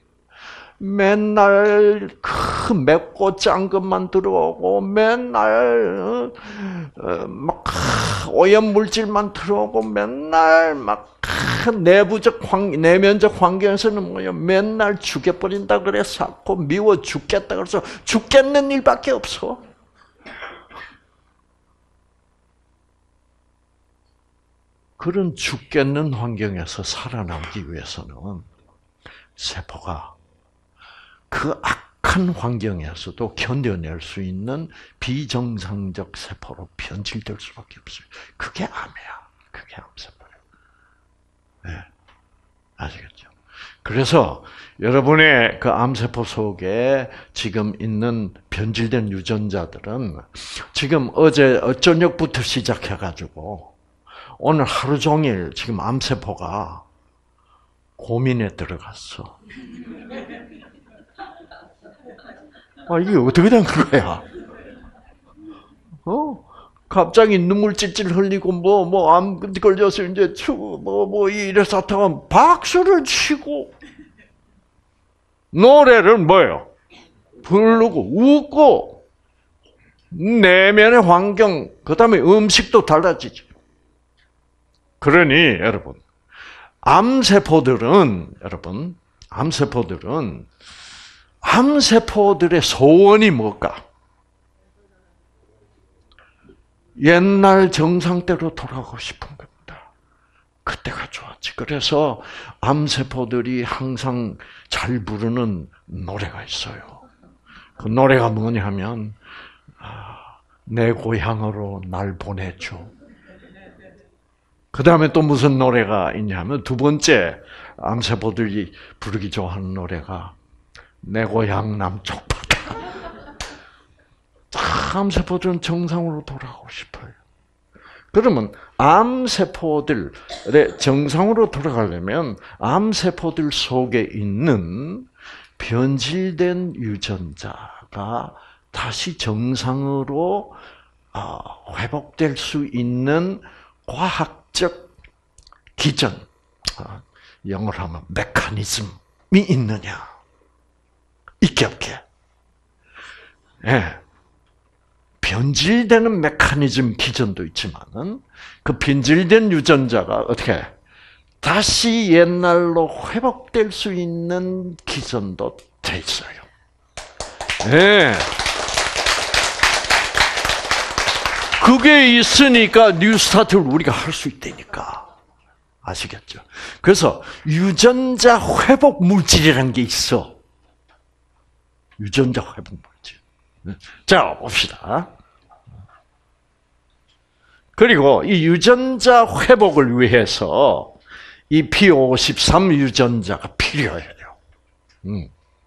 맨날 그 맵고 짠 것만 들어오고 맨날 어, 막 오염 물질만 들어오고 맨날 막 내부적 환 내면적 환경에서는 뭐요? 맨날 죽여버린다 그래서 자꾸 미워 죽겠다 그래서 죽겠는 일밖에 없어. 그런 죽겠는 환경에서 살아남기 위해서는 세포가 그 악한 환경에서도 견뎌낼 수 있는 비정상적 세포로 변질될 수밖에 없어요. 그게 암이야. 그게 암세포예요. 네. 아시겠죠? 그래서 여러분의 그 암세포 속에 지금 있는 변질된 유전자들은 지금 어제 저녁부터 시작해가지고 오늘 하루 종일 지금 암세포가 고민에 들어갔어. 아, 이게 어떻게 된 거야? 어? 갑자기 눈물 찔찔 흘리고, 뭐, 뭐, 암 걸려서 이제, 추, 뭐, 뭐, 이래서 하다가 박수를 치고, 노래를 뭐예요? 부르고, 웃고, 내면의 환경, 그 다음에 음식도 달라지죠. 그러니, 여러분, 암세포들은, 여러분, 암세포들은, 암세포들의 소원이 뭘까? 옛날 정상대로 돌아가고 싶은 겁니다. 그때가 좋았지. 그래서 암세포들이 항상 잘 부르는 노래가 있어요. 그 노래가 뭐냐면 내 고향으로 날 보내줘. 그 다음에 또 무슨 노래가 있냐면 두 번째 암세포들이 부르기 좋아하는 노래가 내 고향 남쪽 바다. 암세포들은 정상으로 돌아가고 싶어요. 그러면 암세포들의 정상으로 돌아가려면 암세포들 속에 있는 변질된 유전자가 다시 정상으로 회복될 수 있는 과학적 기전, 영어로 하면 메커니즘이 있느냐? 있게 없게. 예. 변질되는 메커니즘 기전도 있지만은 그 변질된 유전자가 어떻게 다시 옛날로 회복될 수 있는 기전도 돼 있어요. 예. 그게 있으니까 뉴스타트를 우리가 할 수 있다니까. 아시겠죠? 그래서 유전자 회복 물질이라는 게 있어. 유전자 회복 물질. 자, 봅시다. 그리고 이 유전자 회복을 위해서 이 피 오십삼 유전자가 필요해요. 음.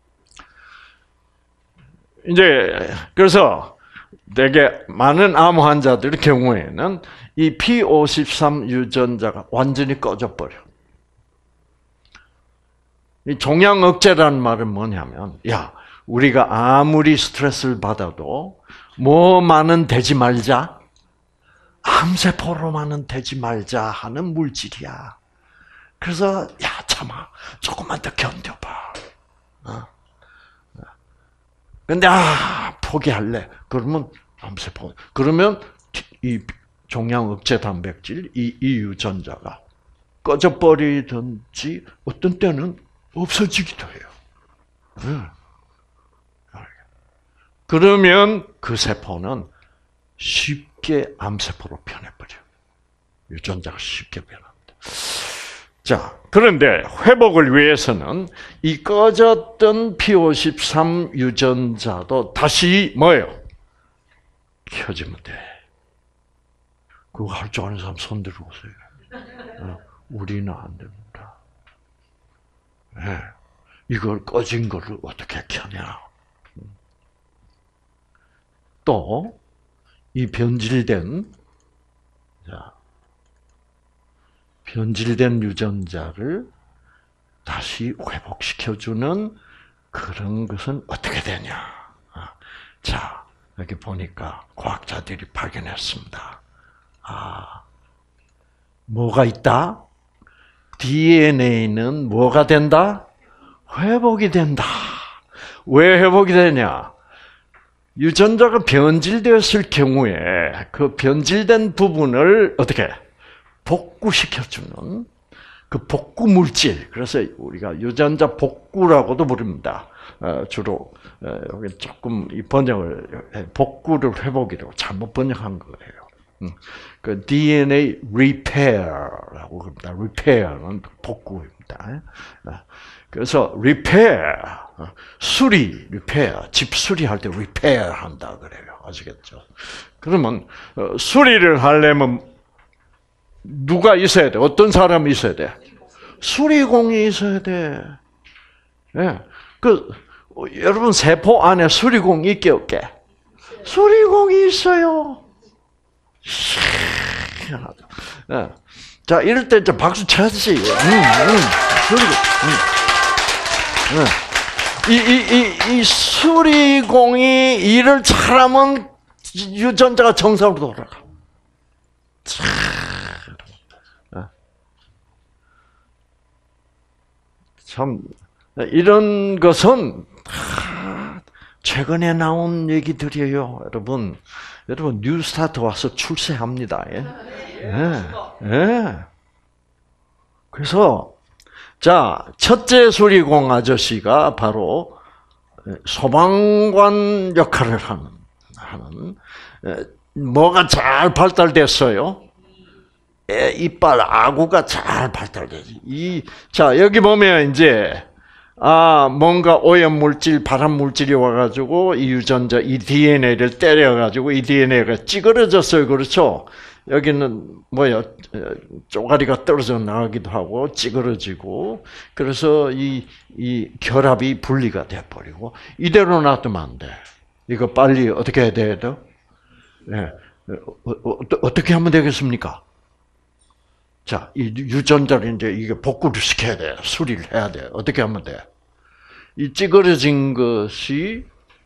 이제 그래서 되게 많은 암 환자들의 경우에는 이 피 오십삼 유전자가 완전히 꺼져버려. 이 종양 억제라는 말은 뭐냐면, 야, 우리가 아무리 스트레스를 받아도 뭐만은 되지 말자, 암세포로만은 되지 말자 하는 물질이야. 그래서 야, 참아, 조금만 더 견뎌봐. 어? 근데 아, 포기할래. 그러면 암세포. 그러면 이 종양 억제 단백질, 이, 이 유전자가 꺼져버리든지 어떤 때는 없어지기도 해요. 네. 그러면 그 세포는 쉽게 암세포로 변해버려. 유전자가 쉽게 변합니다. 자, 그런데 회복을 위해서는 이 꺼졌던 피 오십삼 유전자도 다시 뭐예요? 켜지면 돼. 그거 할 줄 아는 사람 손 들어보세요. 어, 우리는 안 됩니다. 네. 이걸 꺼진 거를 어떻게 켜냐? 또 이 변질된 자, 변질된 유전자를 다시 회복시켜주는 그런 것은 어떻게 되냐? 자, 여기 보니까 과학자들이 발견했습니다. 아, 뭐가 있다? 디엔에이는 뭐가 된다? 회복이 된다. 왜 회복이 되냐? 유전자가 변질되었을 경우에 그 변질된 부분을 어떻게 복구시켜주는 그 복구 물질. 그래서 우리가 유전자 복구라고도 부릅니다. 어, 주로 어, 여기 조금 이 번역을 복구를 회복이라고 잘못 번역한 거예요. 음, 그 디엔에이 repair라고 그럽니다. repair는 복구입니다. 그래서 repair, 수리, repair, 집 수리할 때 repair 한다 그래요. 아시겠죠? 그러면 수리를 하려면 누가 있어야 돼? 어떤 사람이 있어야 돼? 수리공이 있어야 돼. 예. 그 여러분 세포 안에 수리공이 있게 없게? 수리공이 있어요. 예. 자, 이럴 때 이제 박수 쳐야지. 음, 음, 수리공. 음. 이, 이, 이, 이 수리공이 일을 잘하면 유전자가 정상으로 돌아가. 참, 이런 것은 최근에 나온 얘기들이에요, 여러분. 여러분, 뉴스타트 와서 출세합니다. 예? 예. 예. 그래서, 자, 첫째 수리공 아저씨가 바로 소방관 역할을 하는, 하는, 뭐가 잘 발달됐어요? 에, 이빨, 아구가 잘 발달되지. 이, 자, 여기 보면 이제, 아, 뭔가 오염물질, 발암물질이 와가지고 이 유전자, 이 디엔에이를 때려가지고 이 디엔에이가 찌그러졌어요. 그렇죠? 여기는 뭐야, 쪼가리가 떨어져 나가기도 하고 찌그러지고, 그래서 이, 이 결합이 분리가 돼버리고, 이대로 놔두면 안 돼. 이거 빨리 어떻게 해야 돼요? 네. 어, 어, 어떻게 하면 되겠습니까? 자, 이 유전자를 이제 이게 복구를 시켜야 돼. 수리를 해야 돼. 어떻게 하면 돼? 이 찌그러진 것이,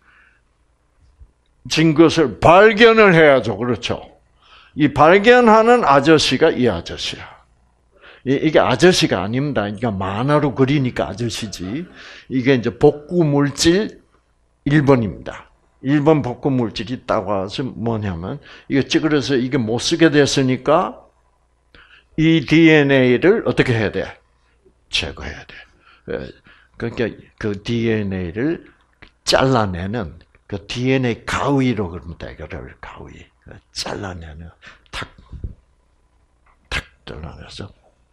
진 것을 발견을 해야죠. 그렇죠? 이 발견하는 아저씨가 이 아저씨야. 이게 아저씨가 아닙니다. 그러니까 만화로 그리니까 아저씨지. 이게 이제 복구 물질 일 번입니다. 일 번 복구 물질이 딱 와서 뭐냐면, 이게 찌그러서 이게 못 쓰게 됐으니까, 이 디엔에이를 어떻게 해야 돼? 제거해야 돼. 그러니까 그 디엔에이를 잘라내는 그 디엔에이 가위로 그럽니다. 이거를 가위. 잘라내는 탁, 탁 잘라내서.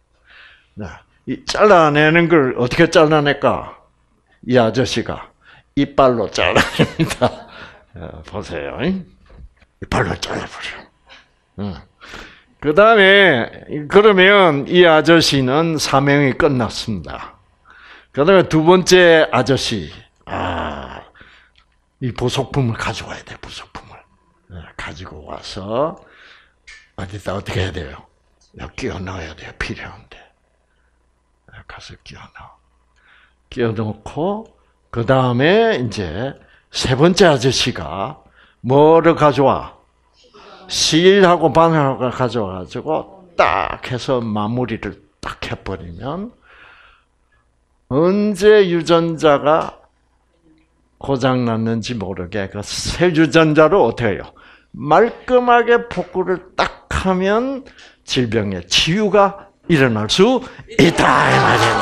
이 잘라내는 걸 어떻게 잘라낼까? 이 아저씨가 이빨로 잘라냅니다. 보세요. 이빨로 잘라버려. 그 다음에, 그러면 이 아저씨는 사명이 끝났습니다. 그 다음에 두 번째 아저씨, 아, 이 부속품을 가져와야 돼, 부속품을. 가지고 와서, 어디다 어떻게 해야 돼요? 끼워 넣어야 돼요, 필요한데. 가서 끼워 넣어. 끼워 넣고, 그 다음에 이제 세 번째 아저씨가 뭐를 가져와? 실하고 바늘을 가져와가지고 딱 해서 마무리를 딱 해버리면 언제 유전자가 고장났는지 모르게 그 새 유전자로 어떻게 해요? 말끔하게 복구를 딱 하면 질병의 치유가 일어날 수 있다 이 말이에요.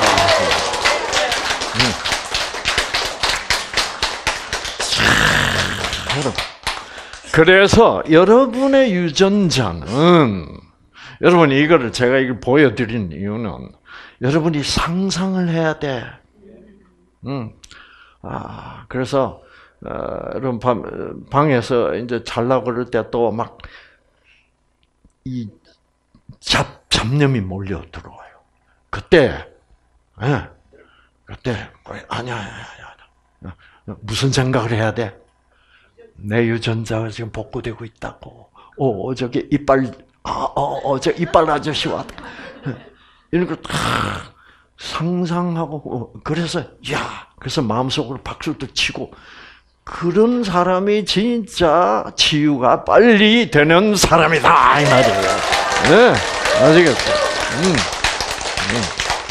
여러분. 그래서 여러분의 유전자는 여러분이 이거를 제가 이걸 보여드린 이유는 여러분이 상상을 해야 돼. 음. 아, 그래서 어, 여러분 방, 방에서 이제 잘라고 그럴 때 또 막 이 잡 잡념이 몰려 들어와요. 그때, 예, 그때 아니야, 아니야, 아니야. 무슨 생각을 해야 돼? 내 유전자가 지금 복구되고 있다고. 어, 저기 이빨, 아, 어, 어, 저 이빨 아저씨 왔다. 이런 걸 다 상상하고, 그래서, 야, 그래서 마음속으로 박수도 치고, 그런 사람이 진짜 치유가 빨리 되는 사람이다, 이 말이에요. 네, 아시겠죠? 음, 음.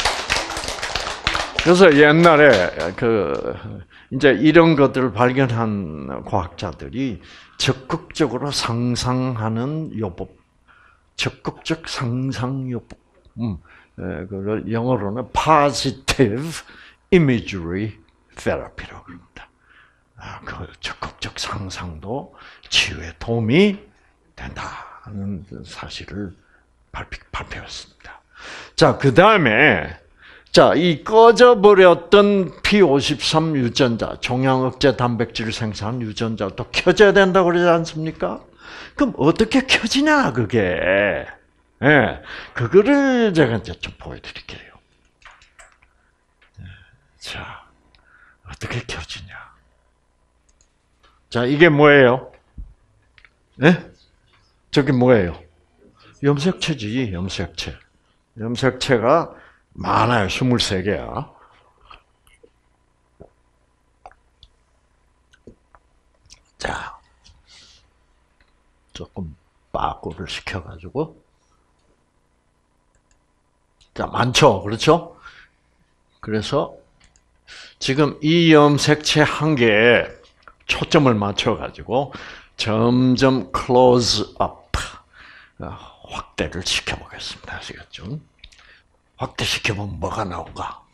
그래서 옛날에, 그, 이제 이런 것들을 발견한 과학자들이 적극적으로 상상하는 요법, 적극적 상상요법, 음, 그걸 영어로는 positive imagery therapy라고 합니다. 아, 그 적극적 상상도 치유에 도움이 된다는 사실을 발표, 발표했습니다. 자, 그 다음에 자, 이 꺼져버렸던 피 오십삼 유전자, 종양억제 단백질 생산 유전자도 켜져야 된다고 그러지 않습니까? 그럼 어떻게 켜지냐, 그게. 예. 네, 그거를 제가 이제 좀 보여드릴게요. 자, 어떻게 켜지냐. 자, 이게 뭐예요? 예? 네? 저게 뭐예요? 염색체지, 염색체. 염색체가 많아요. 스물세 개야. 자, 조금 빠꾸를 시켜가지고. 자, 많죠? 그렇죠? 그래서 지금 이 염색체 한 개에 초점을 맞춰가지고 점점 close up, 확대를 시켜보겠습니다. 아시겠죠? 확대시켜보면 뭐가 나올까?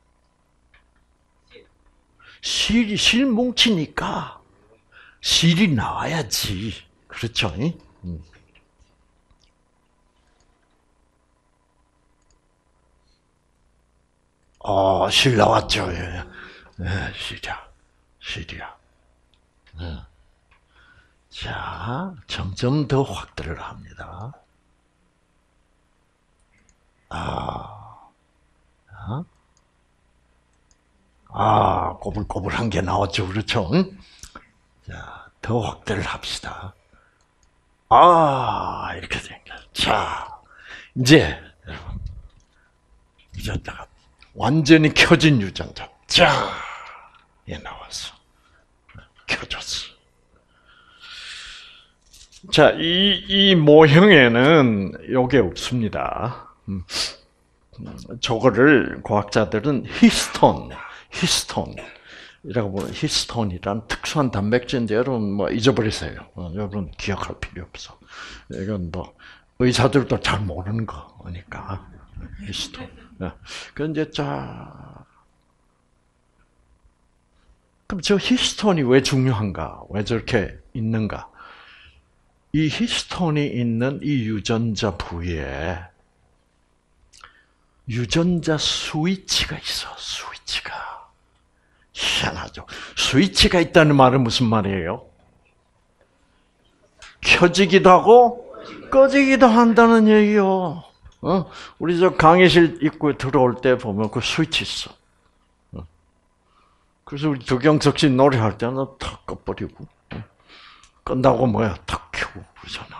실이, 실 뭉치니까 실이 나와야지. 그렇죠? 음. 어, 실 나왔죠? 예. 네, 실이야. 실이야. 네. 자, 점점 더 확대를 합니다. 아. 아, 꼬불꼬불한 게 나왔죠. 그렇죠? 자, 더 확대를 합시다. 아, 이렇게 생겨. 자, 이제, 유전자가 완전히 켜진 유전자. 자, 얘 나왔어. 켜졌어. 자, 이, 이 모형에는 요게 없습니다. 음. 저거를 과학자들은 히스톤, 히스톤이라고 부르는 히스톤이란 특수한 단백질인데 여러분 뭐 잊어버리세요. 어, 여러분 기억할 필요 없어. 이건 뭐 의사들도 잘 모르는 거니까 히스톤. 그런데 자, 그럼 저 히스톤이 왜 중요한가? 왜 저렇게 있는가? 이 히스톤이 있는 이 유전자 부위에 유전자 스위치가 있어, 스위치가. 희한하죠. 스위치가 있다는 말은 무슨 말이에요? 켜지기도 하고, 꺼지기도 한다는 얘기요. 어? 우리 저 강의실 입구에 들어올 때 보면 그 스위치 있어. 어? 그래서 우리 두경석 씨 노래할 때는 탁 꺼버리고, 어? 끝나고 뭐야, 탁 켜고 그러잖아요.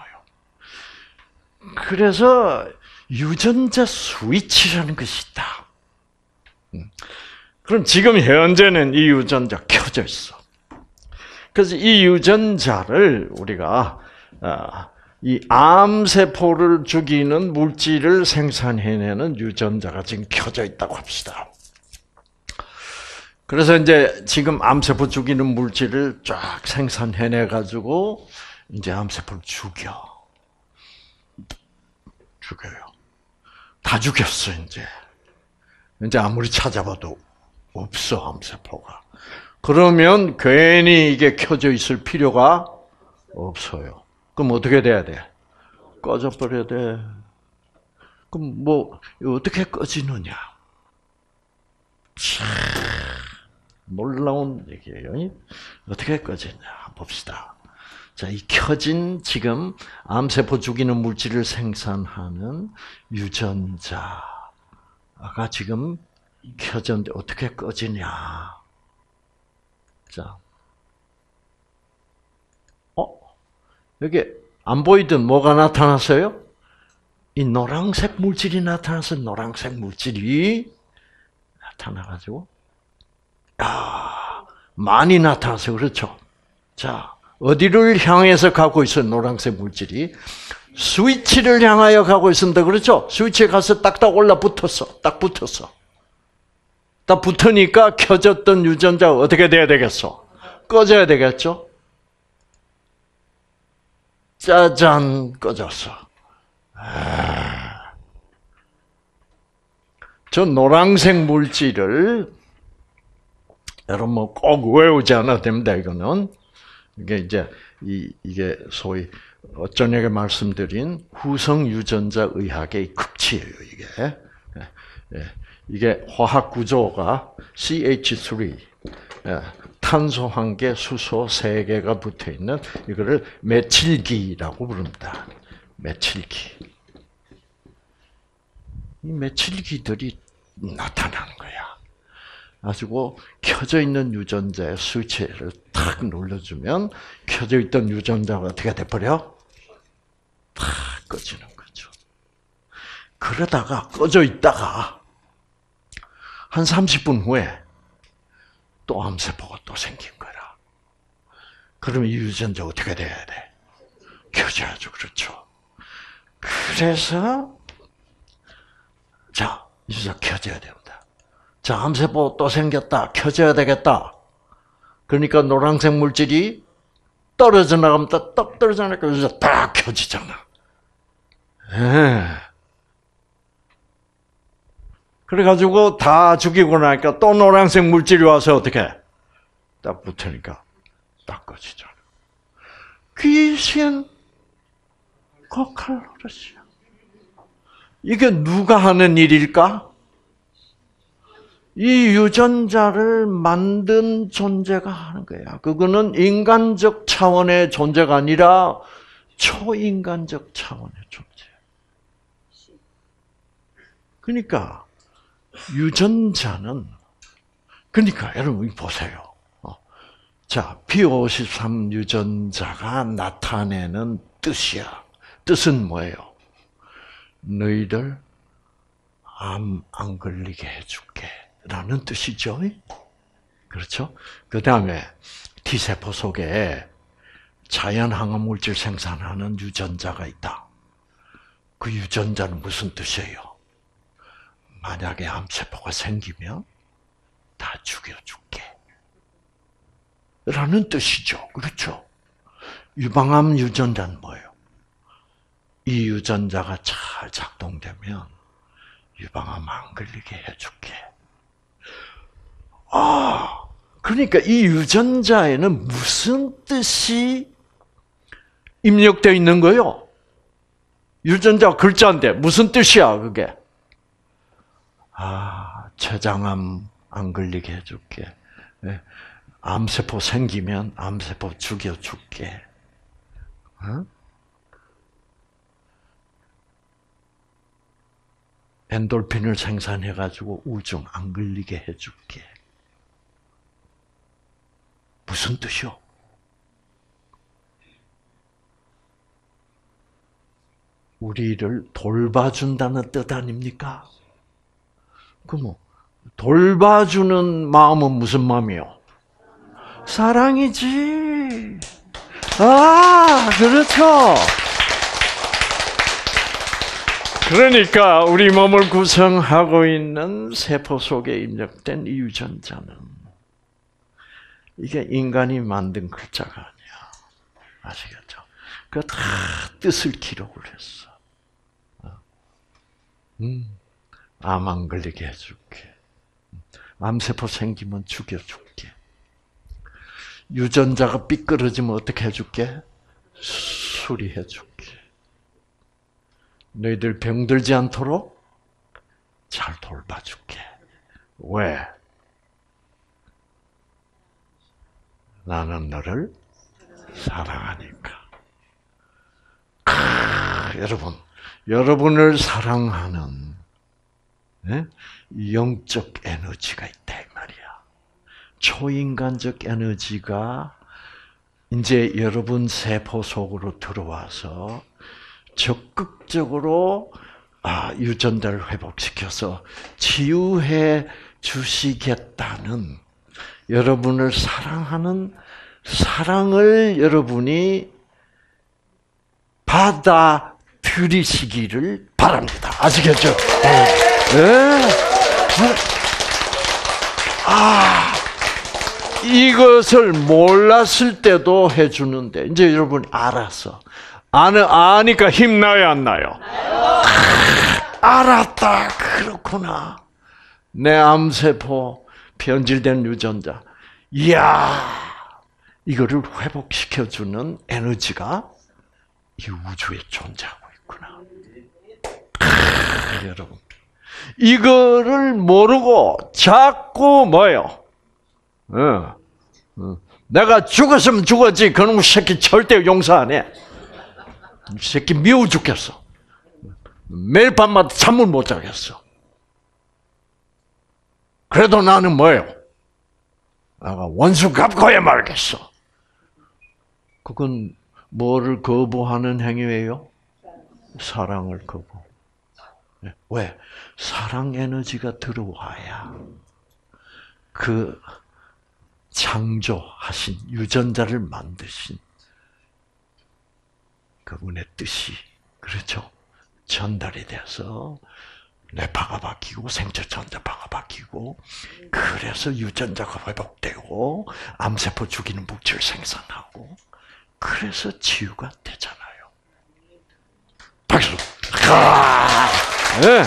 그래서 유전자 스위치라는 것이 있다. 음. 그럼 지금 현재는 이 유전자 켜져 있어. 그래서 이 유전자를 우리가 이 암세포를 죽이는 물질을 생산해내는 유전자가 지금 켜져 있다고 합시다. 그래서 이제 지금 암세포 죽이는 물질을 쫙 생산해내 가지고 이제 암세포를 죽여. 죽여요. 다 죽였어, 이제. 이제 아무리 찾아봐도 없어, 암세포가. 그러면 괜히 이게 켜져 있을 필요가 없어요. 그럼 어떻게 돼야 돼? 꺼져버려야 돼. 그럼 뭐, 어떻게 꺼지느냐? 참, 놀라운 얘기예요. 어떻게 꺼지냐? 봅시다. 자, 이 켜진 지금 암세포 죽이는 물질을 생산하는 유전자가 지금 켜졌는데 어떻게 꺼지냐? 자, 어? 여기 안 보이던 뭐가 나타났어요? 이 노란색 물질이 나타나서 노란색 물질이 나타나가지고, 아, 많이 나타났어요. 그렇죠? 자, 어디를 향해서 가고 있어요? 노란색 물질이 스위치를 향하여 가고 있습니다. 그렇죠? 스위치에 가서 딱딱 올라 붙었어. 딱 붙었어. 딱 붙으니까 켜졌던 유전자가 어떻게 돼야 되겠어? 꺼져야 되겠죠? 짜잔, 꺼졌어. 아, 저 노란색 물질을 여러분 뭐 꼭 외우지 않아도 됩니다. 이거는 이게 이제 이 이게 소위 어쩌냐게 말씀드린 후성 유전자 의학의 극치예요. 이게 예, 이게 화학 구조가 씨 에이치 쓰리 예, 탄소 한 개, 수소 세 개가 붙어 있는 이거를 메칠기라고 부릅니다. 메칠기. 이 메칠기들이 나타나는 거야. 가지고 켜져 있는 유전자의 스위치를 탁 눌러주면 켜져 있던 유전자가 어떻게 돼버려? 탁 꺼지는 거죠. 그러다가 꺼져 있다가 한 삼십 분 후에 또 암세포가 또 생긴 거라. 그러면 이 유전자 어떻게 돼야 돼? 켜져야죠. 그렇죠. 그래서 자, 유전자 켜져야 됩니다. 자, 암세포 또 생겼다. 켜져야 되겠다. 그러니까 노란색 물질이 떨어져 나가면 떡 떨어져 나가니까 유전자 딱 켜지잖아. 예. 그래가지고 다 죽이고 나니까 또 노란색 물질이 와서 어떻게 딱 붙으니까 딱 꺼지잖아. 귀신 코칼로르시아. 이게 누가 하는 일일까? 이 유전자를 만든 존재가 하는 거야. 그거는 인간적 차원의 존재가 아니라 초인간적 차원의 존재. 그러니까 유전자는 그러니까 여러분 보세요. 자, 피 오십삼 유전자가 나타내는 뜻이야. 뜻은 뭐예요? 너희들 암 안 걸리게 해줄게. 라는 뜻이죠. 그렇죠? 그 다음에 T세포 속에 자연 항암물질 생산하는 유전자가 있다. 그 유전자는 무슨 뜻이에요? 만약에 암세포가 생기면 다 죽여줄게. 라는 뜻이죠. 그렇죠? 유방암 유전자는 뭐예요? 이 유전자가 잘 작동되면 유방암 안 걸리게 해줄게. 아, 그러니까 이 유전자에는 무슨 뜻이 입력되어 있는 거예요? 유전자 글자인데 무슨 뜻이야, 그게? 아, 췌장암 안 걸리게 해줄게. 암세포 생기면 암세포 죽여줄게. 어? 엔돌핀을 생산해가지고 우중 안 걸리게 해줄게. 무슨 뜻이요? 우리를 돌봐준다는 뜻 아닙니까? 그럼 돌봐주는 마음은 무슨 마음이요? 사랑이지. 아, 그렇죠. 그러니까 우리 몸을 구성하고 있는 세포 속에 입력된 이 유전자는 이게 인간이 만든 글자가 아니야. 아시겠죠? 그 다 뜻을 기록을 했어. 음, 암 안 걸리게 해줄게. 암세포 생기면 죽여줄게. 유전자가 삐끄러지면 어떻게 해줄게? 수리해줄게. 너희들 병들지 않도록 잘 돌봐줄게. 왜? 나는 너를 사랑하니까. 크, 여러분, 여러분을 사랑하는 네? 영적 에너지가 있다 이 말이야. 초인간적 에너지가 이제 여러분 세포 속으로 들어와서 적극적으로 아, 유전자를 회복시켜서 치유해 주시겠다는 여러분을 사랑하는 사랑을 여러분이 받아들이시기를 바랍니다. 아시겠죠? 네. 네. 아, 이것을 몰랐을 때도 해주는데 이제 여러분이 알았어. 아는 아니까 힘 나요, 안 나요? 아, 알았다. 그렇구나. 내 암세포 변질된 유전자. 이야, 이거를 회복시켜주는 에너지가 이 우주에 존재하고 있구나. 아, 여러분, 이거를 모르고 자꾸 뭐요? 어, 어. 내가 죽었으면 죽었지. 그놈의 새끼 절대 용서 안 해. 이 새끼 미워 죽겠어. 매일 밤마다 잠을 못 자겠어. 그래도 나는 뭐예요? 내가 원수 갚고야 말겠어. 그건 뭐를 거부하는 행위예요? 사랑을 거부. 왜? 사랑 에너지가 들어와야 그 창조하신 유전자를 만드신 그분의 뜻이 그렇죠? 전달이 돼서 뇌파가 바뀌고 생체 전자파가 바뀌고 그래서 유전자가 회복되고 암세포 죽이는 물질 생산하고 그래서 치유가 되잖아요. 박수. 아, 네.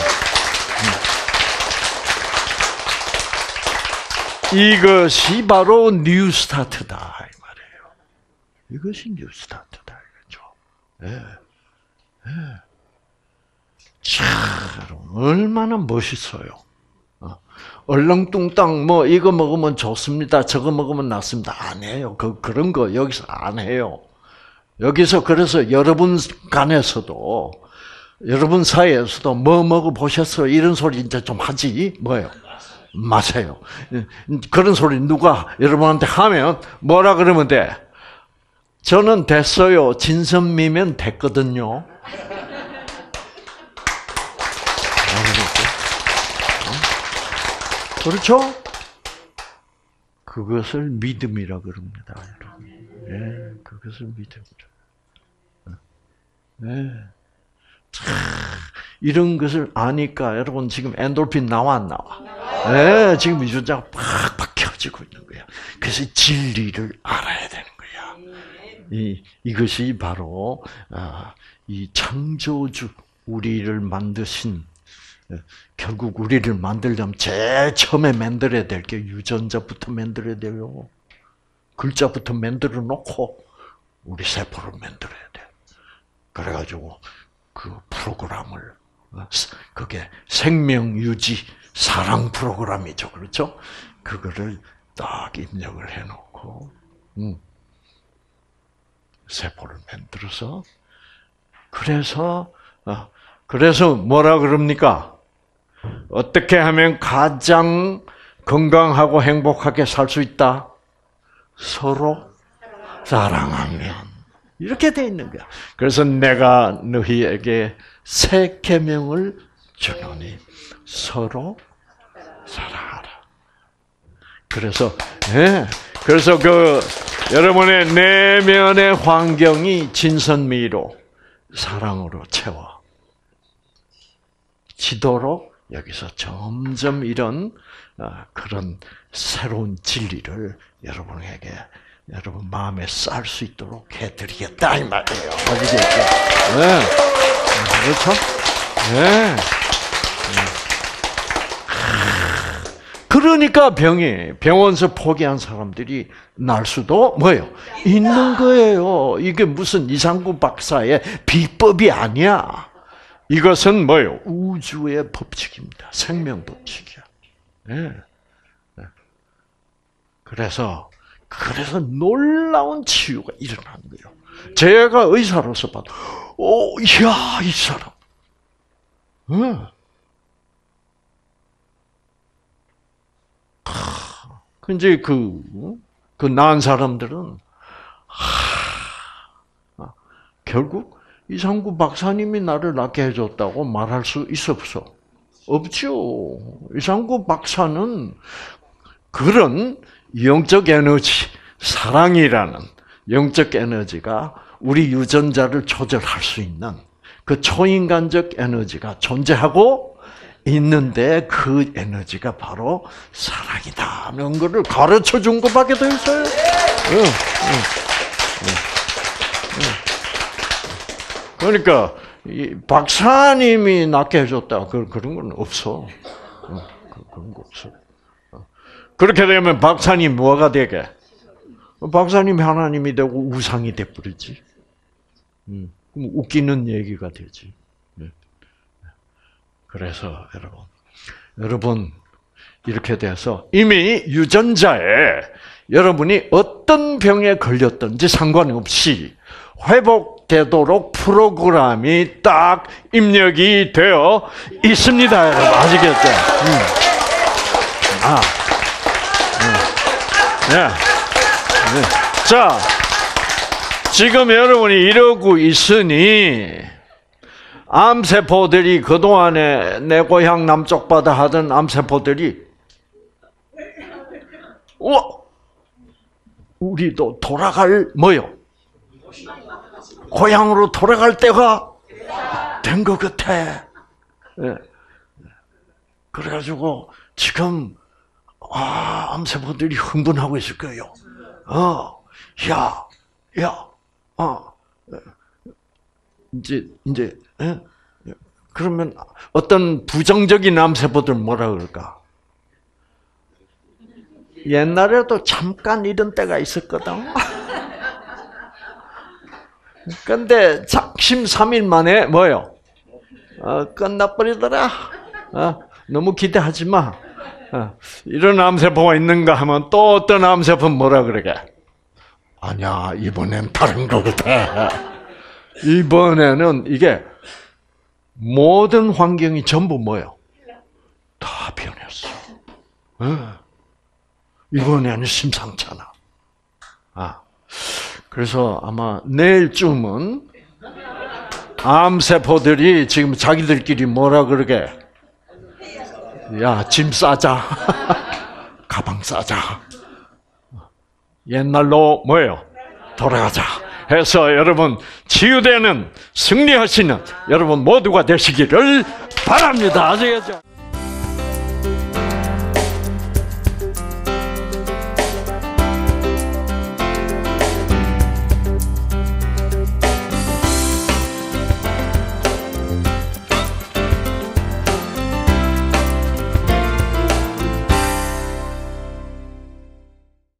이것이 바로 뉴 스타트다 이 말이에요. 이것이 뉴 스타트다 이거죠. 예. 예. 참 얼마나 멋있어요. 어. 얼렁뚱땅 뭐 이거 먹으면 좋습니다. 저거 먹으면 낫습니다. 안 해요. 그 그런 거 여기서 안 해요. 여기서 그래서 여러분 간에서도 여러분 사이에서도 뭐 먹어 보셨어요? 이런 소리 이제 좀 하지 뭐예요? 마세요. 그런 소리 누가 여러분한테 하면 뭐라 그러면 돼? 저는 됐어요. 진선미면 됐거든요. 그렇죠? 그것을 믿음이라 그럽니다. 예, 그것을 믿음이라. 예. 이런 것을 아니까 여러분 지금 엔돌핀 나와 안 나와? 네, 지금 유전자가 팍팍 켜지고 있는 거야. 그래서 진리를 알아야 되는 거야. 이 이것이 바로 아, 이 창조주 우리를 만드신 결국 우리를 만들려면 제일 처음에 만들어야 될 게 유전자부터 만들어야 돼요. 글자부터 만들어 놓고 우리 세포를 만들어야 돼. 그래가지고 그 프로그램을 그게 생명 유지 사랑 프로그램이죠, 그렇죠? 그거를 딱 입력을 해놓고 음, 세포를 만들어서 그래서 어, 그래서 뭐라 그럽니까? 어떻게 하면 가장 건강하고 행복하게 살 수 있다? 서로 사랑하면. 이렇게 돼 있는 거야. 그래서 내가 너희에게 새 계명을 주노니 서로 사랑하라. 그래서 예, 그래서 그 여러분의 내면의 환경이 진선미로 사랑으로 채워 지도록 여기서 점점 이런 그런 새로운 진리를 여러분에게 여러분 마음에 쌀 수 있도록 해드리겠다 이 말이에요. 아시겠죠? 네, 그렇죠? 네. 그러니까 병이 병원에서 포기한 사람들이 날 수도 뭐예요? 있는 거예요. 이게 무슨 이상구 박사의 비법이 아니야. 이것은 뭐예요? 우주의 법칙입니다. 생명 법칙이야. 네. 네. 그래서 그래서 놀라운 치유가 일어나는 거예요. 제가 의사로서 봐도, 오, 이야, 이 사람. 네. 그 이제 그, 그 나은 사람들은, 하, 결국 이상구 박사님이 나를 낫게 해줬다고 말할 수 있어 없어? 없죠. 이상구 박사는 그런 영적 에너지, 사랑이라는 영적 에너지가 우리 유전자를 조절할 수 있는 그 초인간적 에너지가 존재하고 있는데 그 에너지가 바로 사랑이다는 것을 가르쳐 준 것밖에 더 있어요. 응, 응, 응, 응. 그러니까 이 박사님이 낫게 해줬다 그런 건 없어. 그런 거 없어. 그렇게 되면 박사님 뭐가 되게? 박사님이 하나님이 되고 우상이 돼버리지. 음, 그럼 웃기는 얘기가 되지. 그래서 여러분, 여러분 이렇게 돼서 이미 유전자에 여러분이 어떤 병에 걸렸든지 상관없이 회복되도록 프로그램이 딱 입력이 되어 있습니다, 여러분. 아시겠죠? 음. 아. 네. 네. 자, 지금 여러분이 이러고 있으니 암세포들이 그동안에 내 고향 남쪽 바다 하던 암세포들이 우와, 우리도 돌아갈 뭐요? 고향으로 돌아갈 때가 된 것 같아. 네. 그래가지고 지금 아, 암세포들이 흥분하고 있을 거예요. 어, 야, 야, 어, 이제, 이제, 예? 그러면 어떤 부정적인 암세포들 뭐라 그럴까? 옛날에도 잠깐 이런 때가 있었거든. 근데 작심삼일 만에 뭐요? 어, 끝나버리더라. 어, 너무 기대하지 마. 어, 이런 암세포가 있는가 하면 또 어떤 암세포는 뭐라 그러게? 아니야, 이번엔 다른 거다. 이번에는 이게 모든 환경이 전부 뭐예요? 다 변했어. 어. 이번에는 심상찮아. 아, 그래서 아마 내일쯤은 암세포들이 지금 자기들끼리 뭐라 그러게? 야, 짐 싸자. 가방 싸자. 옛날로 뭐예요? 돌아가자. 해서 여러분 치유되는 승리하시는 여러분 모두가 되시기를 바랍니다. 아시겠죠?